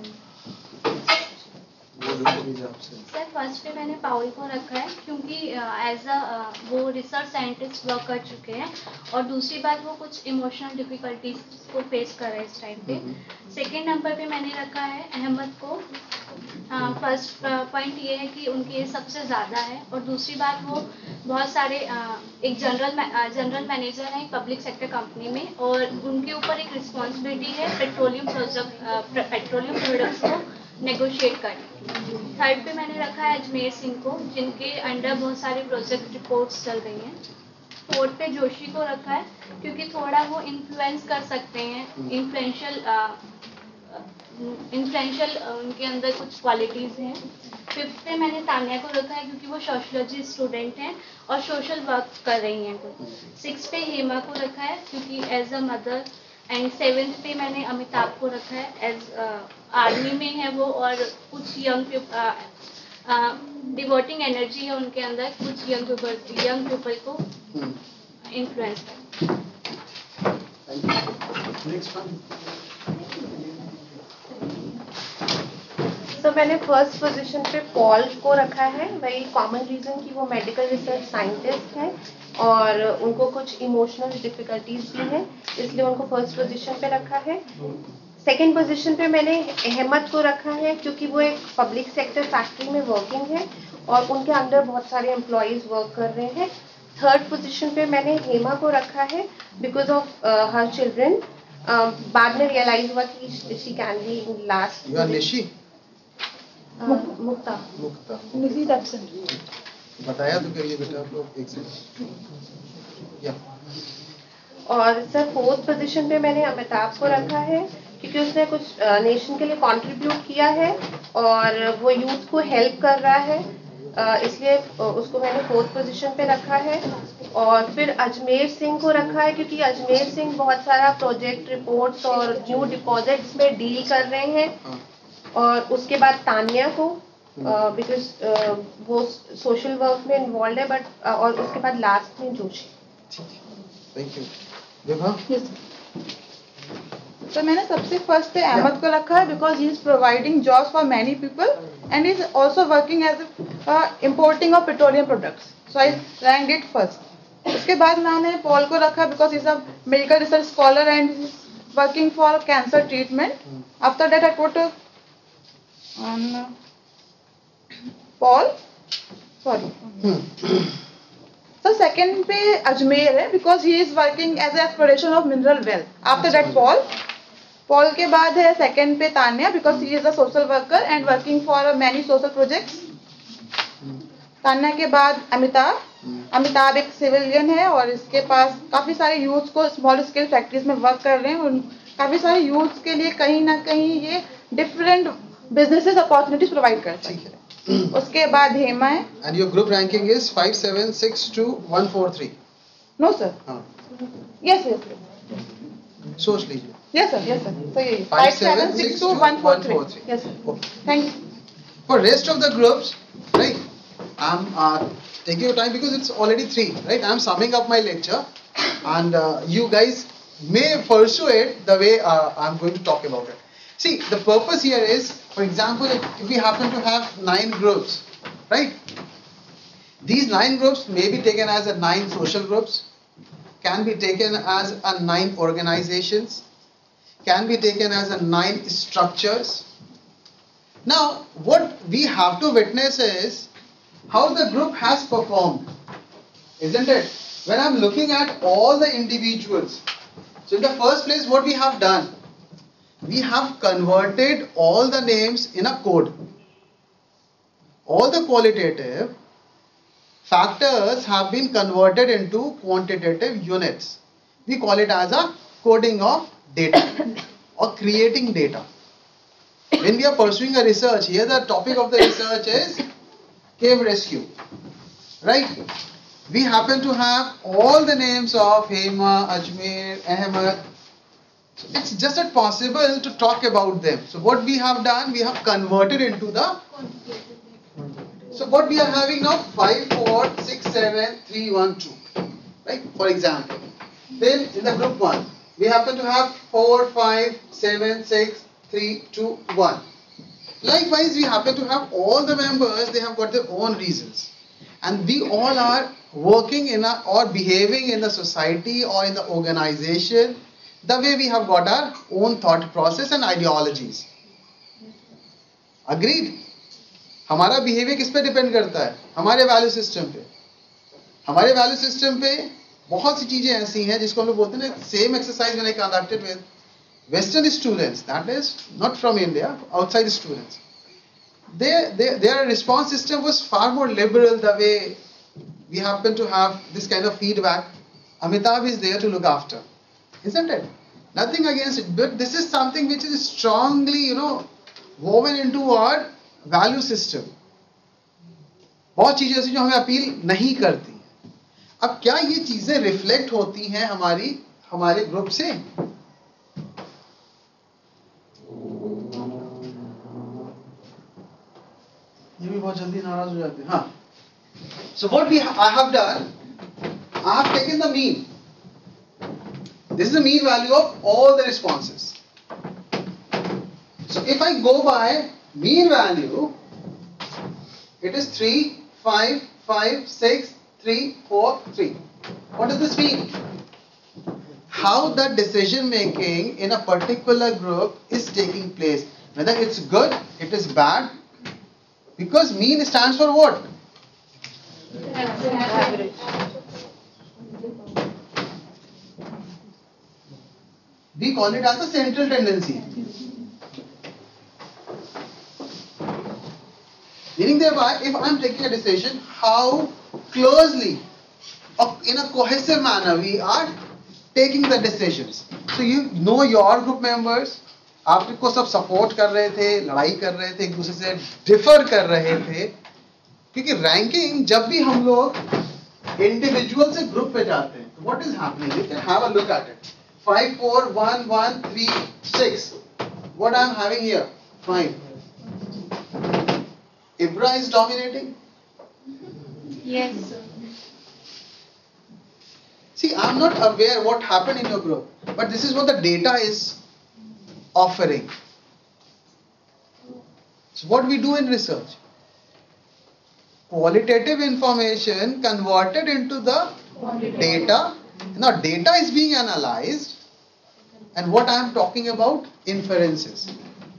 Sir first पे मैंने पाउल को रखा है, क्योंकि एज अ वो रिसर्च साइंटिस्ट वर्क कर चुके हैं, और दूसरी बात वो कुछ इमोशनल डिफिकल्टीज को फेस कर रहे हैं इस टाइम पे। सेकंड नंबर पे मैंने रखा है अहमद को। फर्स्ट पॉइंट ये है कि उनकी एज सबसे ज़्यादा है, और दूसरी बात वो बहुत सारे uh, एक जनरल जनरल मैनेजर हैं पब्लिक सेक्टर कंपनी में, और उनके ऊपर एक रिस्पॉन्सिबिलिटी है पेट्रोलियम प्रोजेक्ट पेट्रोलियम प्रोडक्ट्स को नेगोशिएट करने। थर्ड पे मैंने रखा है अजमेर सिंह को, जिनके अंडर बहुत सारे प्रोजेक्ट रिपोर्ट्स चल रही हैं। फोर्थ पे जोशी को रखा है, क्योंकि थोड़ा वो इन्फ्लुएंस कर सकते हैं, इन्फ्लुएंशियल इन्फ्लुएंशियल उनके अंदर कुछ क्वालिटीज़ हैं। फिफ्थ पे मैंने तानिया को रखा है, क्योंकि वो सोशलॉजी स्टूडेंट हैं और सोशल वर्क कर रही हैं कुछ। सिक्स पे हेमा को रखा है, क्योंकि as a mother. And seventh पे मैंने अमिताभ को रखा है, एज आर्मी में है वो, और कुछ यंग डिवोटिंग एनर्जी है उनके अंदर, कुछ यंग पीपल यंग पीपल को इन्फ्लुएंस कर। तो मैंने फर्स्ट पोजीशन पे पॉल को रखा है, वही कॉमन रीजन कि वो मेडिकल रिसर्च साइंटिस्ट हैं, और उनको कुछ इमोशनल डिफिकल्टीज भी हैं, इसलिए उनको फर्स्ट पोजीशन पे रखा है। सेकंड पोजीशन पे मैंने अहमद को रखा है, क्योंकि वो एक पब्लिक सेक्टर फैक्ट्री में वर्किंग है, और उनके अंदर बहुत सारे एम्प्लॉयज वर्क कर रहे हैं। थर्ड पोजीशन पे मैंने हेमा को रखा है, बिकॉज ऑफ हर चिल्ड्रन। बाद में रियलाइज हुआ कि she can be in last. Mukta Mukta निशी दर्शन बताया तो करिए बेटा आप लोग एक सेकंड। या और सर फोर्थ पोजीशन पे मैंने अमिताभ को रखा है, क्योंकि उसने कुछ नेशन के लिए कंट्रीब्यूट किया है, और वो यूथ को हेल्प कर रहा है, इसलिए उसको मैंने फोर्थ पोजीशन पे रखा है। और फिर अजमेर सिंह को रखा है, क्योंकि अजमेर सिंह बहुत सारा प्रोजेक्ट रिपोर्ट्स और न्यू डिपॉजिट्स में डील कर रहे हैं। और उसके बाद तानिया को, बिकॉज वो सोशल वर्क में इन्वॉल्व है, बट और उसके बाद लास्ट में जोशी. Thank you. विभा? तो मैंने सबसे फर्स्ट पे अहमद को रखा है because he is providing jobs for many people and is also working as importing of petroleum products, so I rank it first. उसके बाद मैंने पॉल को रखा because is a medical research scholar and working for cancer treatment. After that I put on Paul, sorry. So second पे अजमेर है because he is working as an exploration of mineral well. After that Paul. Paul के बाद है second पे Tanya because he is a social worker and working for many social projects. Tanya के बाद अमिताभ. अमिताभ एक civilian है और इसके पास काफी सारे यूथ को स्मॉल स्केल फैक्ट्रीज में वर्क कर रहे हैं और काफी सारे यूथ के लिए कहीं ना कहीं ये डिफरेंट बिजनेसेस अपॉर्चुनिटीज प्रोवाइड करते हैं. उसके बाद हेमा है. And your group ranking is five seven six two one four three. No sir. हाँ. Yes yes yes. सोच लीजिए. Yes sir. Yes sir. So ये five seven six two one four three. Yes sir. Okay. Thank you. For rest of the groups, right? I'm uh, taking your time because it's already three, right? I'm summing up my lecture, and uh, you guys may pursue it the way uh, I'm going to talk about it. See, the purpose here is, for example, if, if we happen to have nine groups, right? These nine groups may be taken as a nine social groups, can be taken as a nine organizations, can be taken as a nine structures. Now, what we have to witness is how the group has performed, isn't it? When I'm looking at all the individuals, so in the first place, what we have done, we have converted all the names in a code. All the qualitative factors have been converted into quantitative units. We call it as a coding of data or creating data. When we are pursuing a research, here the topic of the research is cave rescue, right? We happen to have all the names of Hema, Ajmer, Ahmed. So it's just not possible to talk about them. So what we have done, we have converted into the. So what we are having now, five, four, six, seven, three, one, two, right? For example, then in the group one, we happen to have four, five, seven, six, three, two, one. Likewise, we happen to have all the members. They have got their own reasons, and we all are working in a or behaving in the society or in the organization the way we have got our own thought process and ideologies. Agreed? हमारा behaviour किस पे depend करता है? हमारे value system पे. हमारे value system पे बहुत सी चीजें ऐसी हैं जिसको हम लोग बोलते हैं. सेम एक्सरसाइज मैंने conducted with western students, that is not from India, outside students. their response system was far more liberal the way we happen to have this kind of feedback. Amitabh is there to look after, isn't it? Nothing against it, but this is something which is strongly, you know, woven into our value system. बहुत चीजें ऐसी जो हमें appeal नहीं करती. अब क्या ये चीजें रिफ्लेक्ट होती हैं हमारी हमारे ग्रुप से? ये भी बहुत जल्दी नाराज हो जाते हैं. हाँ. So what we I have done, I have taken the mean. This is the mean value of all the responses. So if I go by mean value, it is three, five, five, six, three, four, three. What does this mean? How the decision making in a particular group is taking place. Whether it's good, it is bad. Because mean stands for what? Average. We call it as a central tendency. Meaning thereby, if I am taking a decision, how closely or in a cohesive manner we are taking the decisions. So you know your group members, आपको सब support कर रहे थे, लड़ाई कर रहे थे, एक दूसरे से डिफर कर रहे थे, क्योंकि रैंकिंग जब भी हम लोग इंडिविजुअल से ग्रुप पे जाते हैं, what is happening? You can have a look at it. five, four, one, one, three, six. What I am having here? Fine. Ibra is dominating? Yes. See, I'm not aware what happened in your group, but this is what the data is offering. So what we do in research? Qualitative information converted into the data. Now data is being analyzed, and what I am talking about, inferences.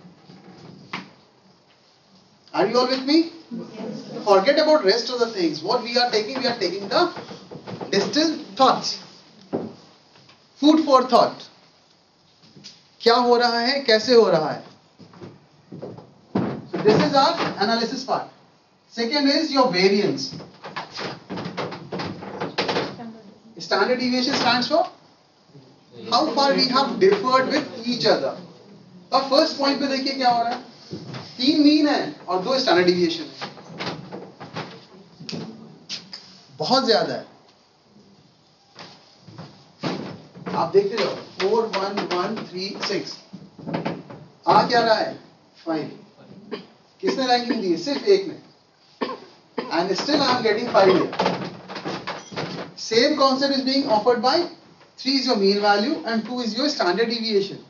Are you all with me? Yes. Forget about rest of the things. What we are taking, we are taking the distilled thoughts. Food for thought. क्या हो रहा है, कैसे हो रहा है? So this is our analysis part. Second is your variance. Standard deviation stands for how far we have differed with each other. अब first point पे देखिए क्या हो रहा है. तीन मीन है और दो स्टैंडर्ड डिविएशन है. बहुत ज्यादा है. आप देखते जाओ. Four one one three six. आ क्या रहा है? फाइव. किसने रैंकिंग दी है? सिर्फ एक ने. And still I am getting five here. Same concept is being offered by three is your mean value and two is your standard deviation.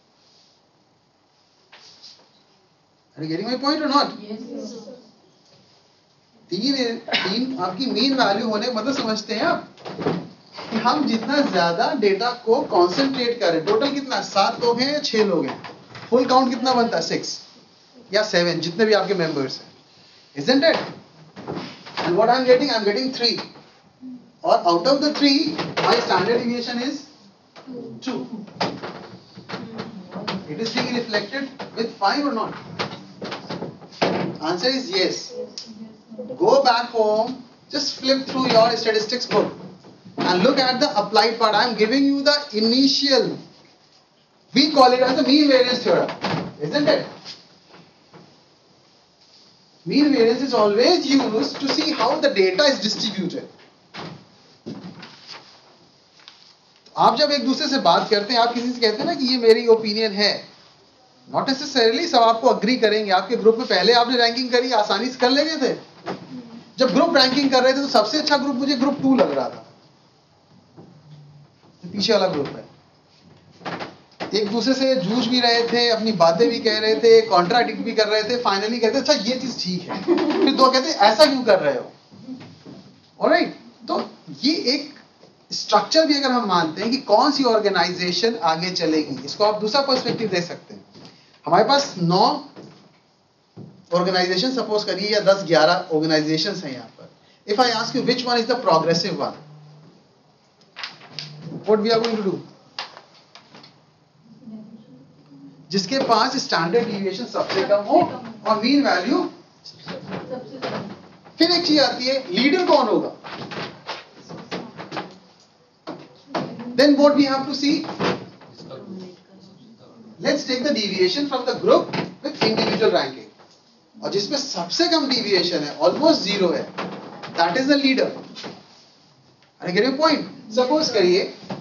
Are you getting my point or not? Yes. तीन तीन आपकी mean value होने मतलब समझते हैं आप कि हम जितना ज्यादा डेटा को कॉन्सेंट्रेट करें. टोटल कितना? सात लोग हैं या छह लोग हैं? फुल काउंट कितना बनता है? सिक्स या सेवन, जितने भी आपके मेंबर्स हैं. Isn't it? And what I'm getting, I'm getting three. Or out of the three, my standard deviation is two. It is being reflected with five or not? Answer is yes. Go back home, just flip through your statistics book and look at the applied part. I am giving you the initial. We call it as the mean variance theorem, isn't it? Mean variance is always used to see how the data is distributed. आप जब एक दूसरे से बात करते हैं, आप किसी से कहते हैं ना कि ये मेरी ओपिनियन है, नॉट नेसेसरीली सब आपको अग्री करेंगे. आपके ग्रुप में पहले आपने रैंकिंग करी, आसानी से कर ले गए थे. जब ग्रुप रैंकिंग कर रहे थे तो सबसे अच्छा ग्रुप मुझे ग्रुप टू लग रहा था, जो पीछे वाला ग्रुप है. एक दूसरे से जूझ भी रहे थे, अपनी बातें भी कह रहे थे, कॉन्ट्राडिक्ट भी कर रहे थे. फाइनली कहते अच्छा ये चीज ठीक है. फिर दो कहते ऐसा क्यों कर रहे हो. ऑलराइट, तो ये एक स्ट्रक्चर भी अगर हम मानते हैं कि कौन सी ऑर्गेनाइजेशन आगे चलेगी, इसको आप दूसरा पर्सपेक्टिव दे सकते हैं. हमारे पास नौ ऑर्गेनाइजेशन सपोज करिए या दस ग्यारह ऑर्गेनाइजेशन हैं यहाँ पर. If I ask you which one is the progressive one, what we are going to do? जिसके पास स्टैंडर्ड डिविएशन सबसे कम हो और मीन वैल्यू. फिर एक चीज आती है, लीडर कौन होगा? Then what we have to see, let's take the deviation from the group with individual ranking. और जिसमें सबसे कम deviation है, almost zero है, that is the leader. Are you getting a point? Suppose करिए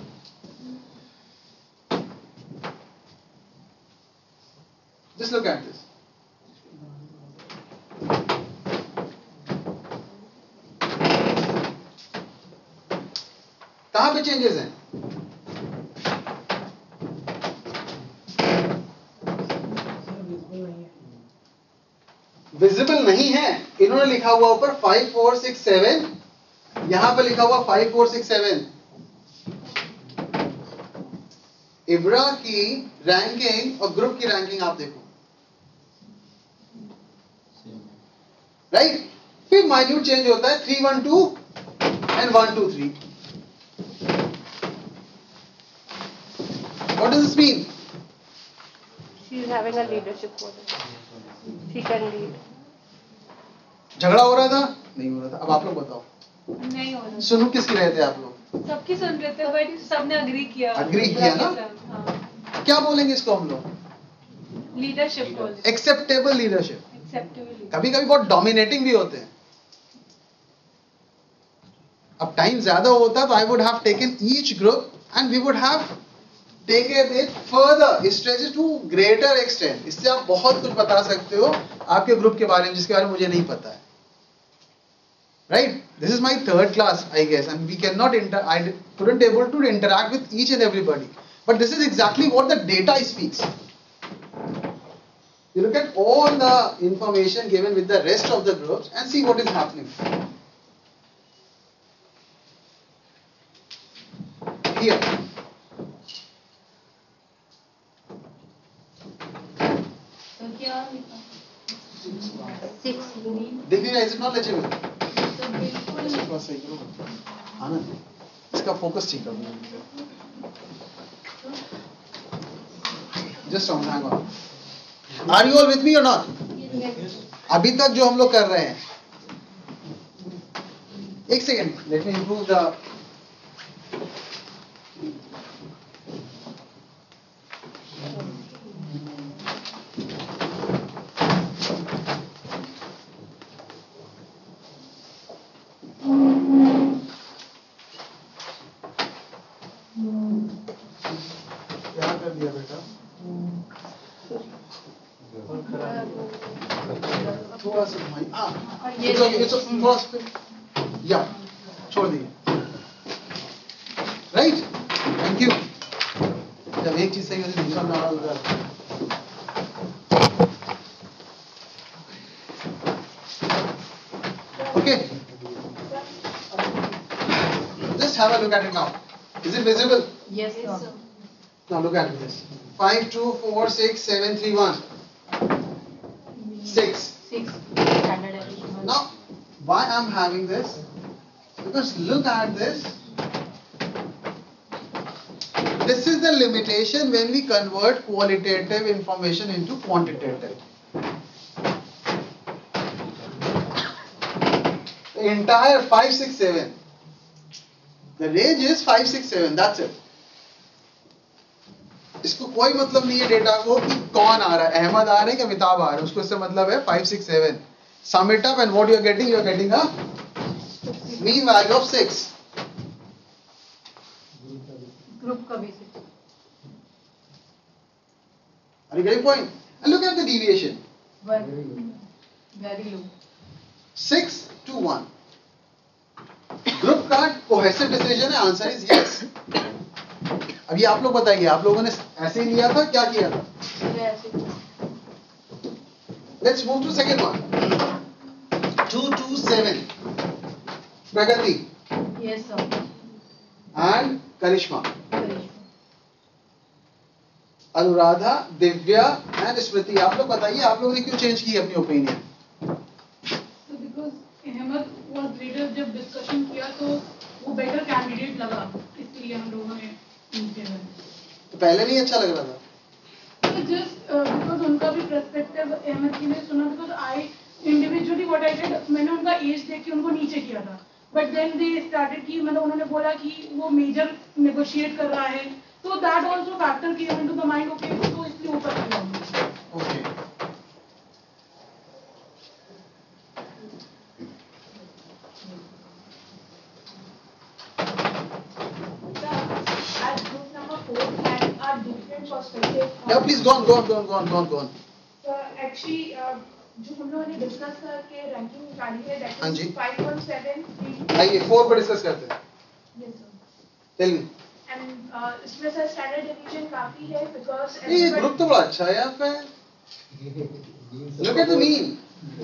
just look at this. कहां पे changes हैं? Visible नहीं है. इन्होंने लिखा हुआ ऊपर फाइव फोर सिक्स सेवन, यहां पर लिखा हुआ फाइव फोर सिक्स सेवन. इब्रा की रैंकिंग और ग्रुप की रैंकिंग आप देखो, राइट right? फिर माइन्यूट चेंज होता है, three one two and one two three. What does this mean? She is having a leadership quality. She can lead. झगड़ा हो रहा था? नहीं हो रहा था. अब आप लोग बताओ. नहीं हो रहा. सुनो किसकी रहे थे आप लोग? सबकी सुन रहे थे, बट सबने अग्री किया. अग्री किया ना? हाँ. क्या बोलेंगे इसको हम लोग? Leadership quality. Acceptable leadership. Acceptable. कभी कभी बहुत डोमिनेटिंग भी होते हैं. अब टाइम ज्यादा होता तो I would have taken each group and we would have take it further, it stretches to greater extent. इससे आप बहुत कुछ बता सकते हो आपके ग्रुप के बारे में जिसके बारे में मुझे नहीं पता है. Right? This is my third class, I guess, and we cannot inter. I couldn't able to interact with each and everybody. But this is exactly what the data speaks. You look at all the information given with the rest of the groups and see what is happening. Here. Six. दिख नहीं रहा, is it not legible? आनंद, इसका focus ठीक कर. Just on, hang on. Are you all with me or not? अभी तक जो हम लोग कर रहे हैं, एक second, let me improve the. या छोड़ दिए. Right, thank you. जब एक चीज सही होती है दूसरा नारा उधर. Okay, just have a look at it now. Is it visible? Yes, sir. Now look at this. Five, two, four, six, seven, three, one. Six. Six. Standard addition. Now, why I'm having this? Because look at this. This is the limitation when we convert qualitative information into quantitative. The entire five, six, seven. The range is five, six, seven. That's it. इसको कोई मतलब नहीं है data को कि कौन आ रहा है, अहमद आ रहे हैं कि अमिताभ आ रहे हैं. उसको इससे मतलब है five, six, seven. Sum it up and what you are getting, you are getting a mean value of six. Group का भी six. Are you getting point? And look at the deviation. One. Very low. Six to one. Group का cohesive decision है. Answer is yes. अभी आप लोग बताइए, आप लोगों ने ऐसे ही लिया था, क्या किया था? Let's move to second one. Two to seven. Pragati. Yes, sir. And Karishma. Karishma. Anuradha, Divya and स्मृति. आप लोग बताइए, आप लोगों ने क्यों चेंज की अपनी opinion? So because Ahmed was leader, जब डिस्कशन किया तो वो बेटर कैंडिडेट लगा, इसलिए हम लोगों ने नीचे गए. तो पहले नहीं अच्छा लग रहा था? So just uh, because उनका भी पर्सपेक्टिव अहमद की ने सुना, because I individually what I did, मैंने उनका एज देख के उनको नीचे किया था. But then they started कि मतलब उन्होंने बोला कि वो मेजर नेगोशिएट कर रहा है, so that also factor came into the mind. Okay, तो इसलिए ऊपर किया उन्होंने. Okay. Yeah, please go on, go on, go on, go on, go on, go on. So actually, uh, जो हम लोगों ने डिस्कस करके रैंकिंग निकाली है, हाँ that जी. is five point seven. आइए फोर पर डिस्कस करते हैं. Yes, sir. Tell me. And uh, इसमें सर स्टैंडर्ड डिवीजन काफी है because नहीं, ये ग्रुप तो बड़ा अच्छा है आपका. Look at the mean.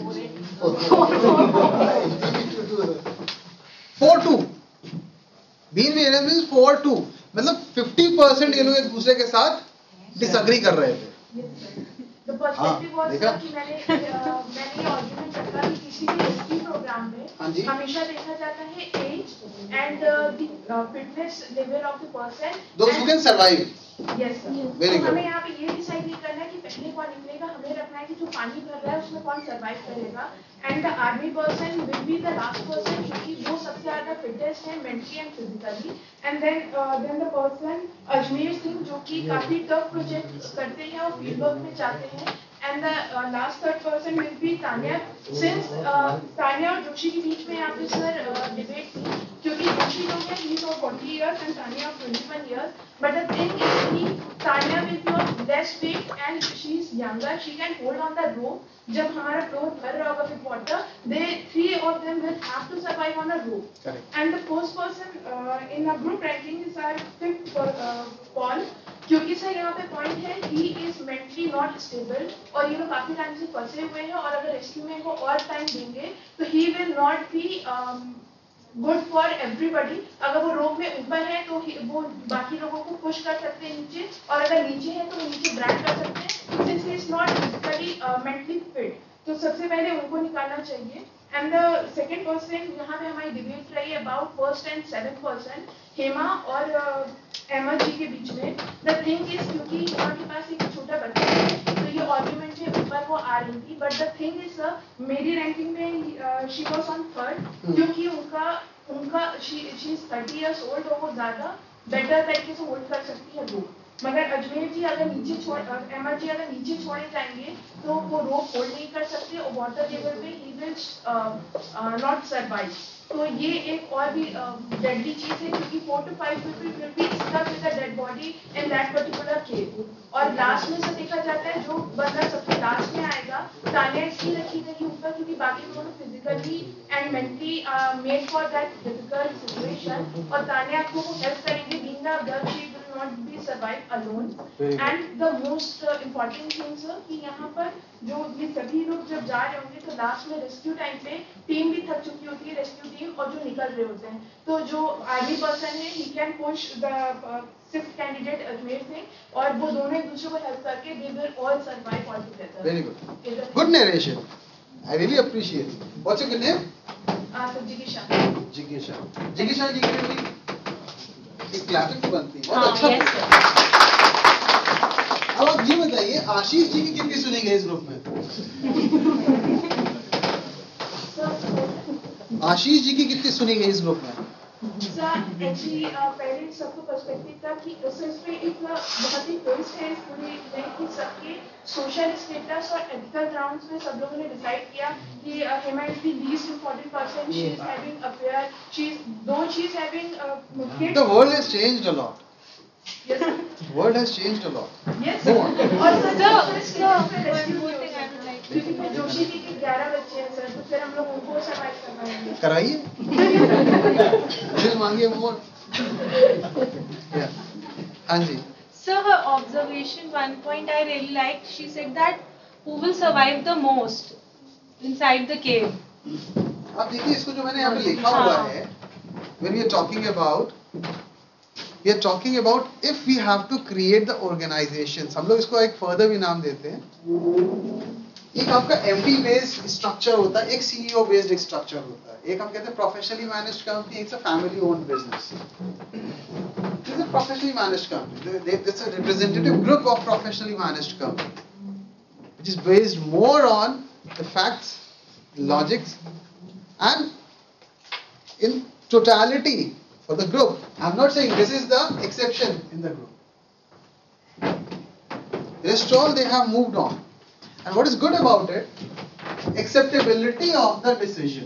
Four two. Mean variance means four two. मतलब fifty percent ये लोग एक दूसरे के साथ डिसएग्री कर रहे थे. The perspective was that कि मैंने uh, मैंने ये आर्गुमेंट रखा कि किसी भी हिस्ट्री प्रोग्राम में हमेशा देखा जाता है age and the fitness level of the person. Those who can survive. Yes, sir. Very तो good. हमें यहाँ पे ये डिसाइड नहीं करना है कि पहले कौन निकलेगा, हमें रखना है कि जो पानी भर रहा है उसमें कौन सर्वाइव करेगा. And the army person will be the last person क्योंकि वो सबसे ज्यादा फिटेस्ट है mentally and physically. And then then the person Ajmer Singh जो कि काफी टफ प्रोजेक्ट करते हैं और फील्ड वर्क में जाते हैं. And the uh, last third person will be Tanya. Since uh, Tanya और जोशी के बीच में यहाँ पे सर डिबेट थी क्योंकि Ashi लोग हैं, he's of forty years and Tanya of twenty-one years. But the thing is, कि Tanya with your less weight and she's younger, she can hold on the rope. जब हमारा floor भर रहा होगा with water, they three of them will have to survive on a rope. Correct. And the first person uh, in a group ranking is our fifth uh, Paul. क्योंकि sir यहाँ पे point है he is mentally not stable और ये लोग काफी time से फंसे हुए हैं और अगर रेस्क्यू में इनको और टाइम देंगे तो he will not be good for everybody. अगर वो रोप में ऊपर है तो वो बाकी लोगों को पुश कर सकते हैं नीचे और अगर नीचे है तो वो नीचे ड्रैग कर सकते हैं since he is not physically mentally fit. तो सबसे पहले उनको निकालना चाहिए. एंड द सेकेंड पर्सन यहाँ पे हमारी डिबेट रही है about first and seventh person Hema और एमा जी के बीच में. द थिंग इज क्योंकि हेमा के पास एक छोटा बच्चा है तो ये आर्ग्यूमेंट के ऊपर वो आ रही थी. बट द थिंग इज मेरी रैंकिंग में शी वाज ऑन थर्ड क्योंकि उनका उनका she she is thirty years old और वो ज्यादा बेटर तरीके से होल्ड कर सकती है रोप. मगर अजमेर जी अगर नीचे छोड़ एमा जी अगर नीचे छोड़े जाएंगे तो वो रोप होल्ड नहीं कर सकते और वाटर लेवल पे ही विल नॉट सर्वाइव. तो ये एक और भी डेडली चीज है क्योंकि four two five people will be stuck with a dead body in that particular cave. और लास्ट में से देखा जाता है जो बंदा सबसे लास्ट में आएगा तानिया इसलिए रखी गई ऊपर क्योंकि बाकी लोगों ने physically and mentally made for that difficult situation और तानिया को वो हेल्प करेंगे being a girl she will not be survive alone. And the most important thing sir कि यहाँ पर जो ये सभी लोग जब जा रहे होंगे तो लास्ट में रेस्क्यू टाइम पे टीम भी थक चुकी होती है रेस्क्यू टीम और जो निकल रहे होते हैं. तो जो आर्मी पर्सन है he can push the sixth candidate Ajmer से और वो दोनों एक दूसरे को हेल्प करके they will all survive all together. Very good. Good narration. I really appreciate it. What's your good name? हाँ सर जिगिशा. जिगिशा. जिगिशा जी की भी एक क्लासिक बनती है. बहुत हाँ, अच्छा. yes, sir. अब आप ये बताइए आशीष जी की कितनी सुनी गई इस ग्रुप में? आशीष जी की कितनी सुनी गई इस ग्रुप में? सर एक्चुअली पहले सबको पर्सपेक्टिव था कि इसमें एक बहुत ही ट्विस्ट है इस पूरी कि सबके सोशल स्टेटस और एथिकल ग्राउंड्स में सब लोगों ने डिसाइड किया कि Hema is the least important person. She is having affair. She is though she is having kids. The world has changed a lot. Yes. The world has changed a lot. Yes. Go on. और sir क्योंकि फिर जोशी जी के ग्यारह बच्चे हैं sir तो फिर हम लोग उनको सर्वाइव करवाएंगे. कराइए. प्लीज मांगिए मोर. हाँ जी. So her observation, one point I really liked, she said that who will survive the most inside the cave. अब देखिए इसको जो मैंने यहाँ पे लिखा हुआ है, when we are talking about, we are talking about if we have to create the organizations. हम लोग इसको एक further भी नाम देते हैं. एक आपका एम डी बेस्ड स्ट्रक्चर होता है, एक सीईओ बेस्ड स्ट्रक्चर होता है. एक हम कहते हैं प्रोफेशनली मैनेज्ड कंपनी, एक family owned business. This is professionally managed company. This is a representative group of professionally managed company which is based more on the facts, logics and in totality for the group. I'm not saying this is the exception in the group. Rest all they have moved on. And what is good about it? Acceptability of the decision.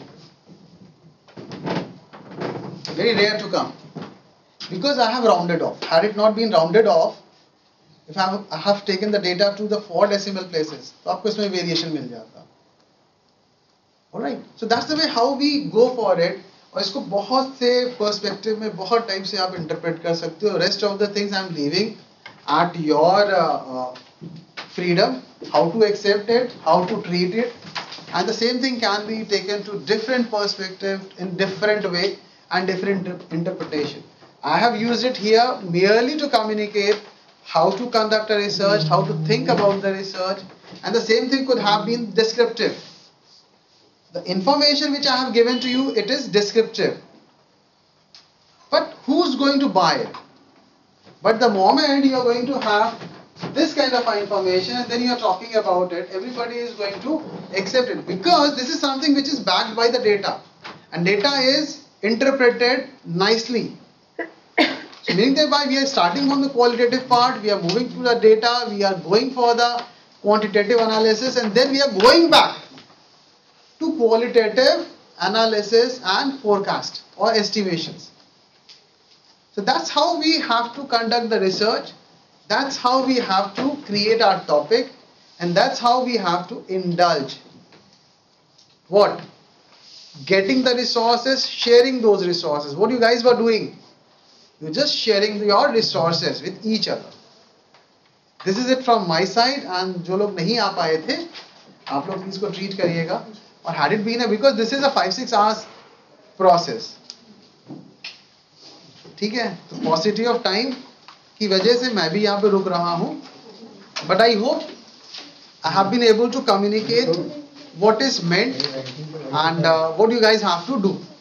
Very rare to come. Because I have rounded off. Had it not been rounded off, if I have, I have taken the data to the four decimal places, तो आपको इसमें variation मिल जाता. Alright. So that's the way how we go for it. और इसको बहुत से perspective में बहुत टाइप से आप interpret कर सकते हो. Rest of the things I'm leaving at your uh, uh, freedom, how to accept it, how to treat it, and the same thing can be taken to different perspective in different way and different interpretation. I have used it here merely to communicate how to conduct a research, how to think about the research, and the same thing could have been descriptive. The information which I have given to you, it is descriptive. But who's going to buy it? But the moment you are going to have this kind of information and then you are talking about it, everybody is going to accept it because this is something which is backed by the data and data is interpreted nicely. So meaning thereby we are starting from the qualitative part, we are moving to the data, we are going for the quantitative analysis and then we are going back to qualitative analysis and forecast or estimations. So that's how we have to conduct the research. That's how we have to create our topic, and that's how we have to indulge. What? Getting the resources, sharing those resources. What you guys were doing? You're just sharing your resources with each other. This is it from my side. And जो लोग नहीं आ पाए थे, आप लोग इसको treat करिएगा. और had it been a, because this is a five six hours process. ठीक है, तो paucity of time की वजह से मैं भी यहाँ पे रुक रहा हूँ. But I hope I have been able to communicate what is meant and uh, what you guys have to do.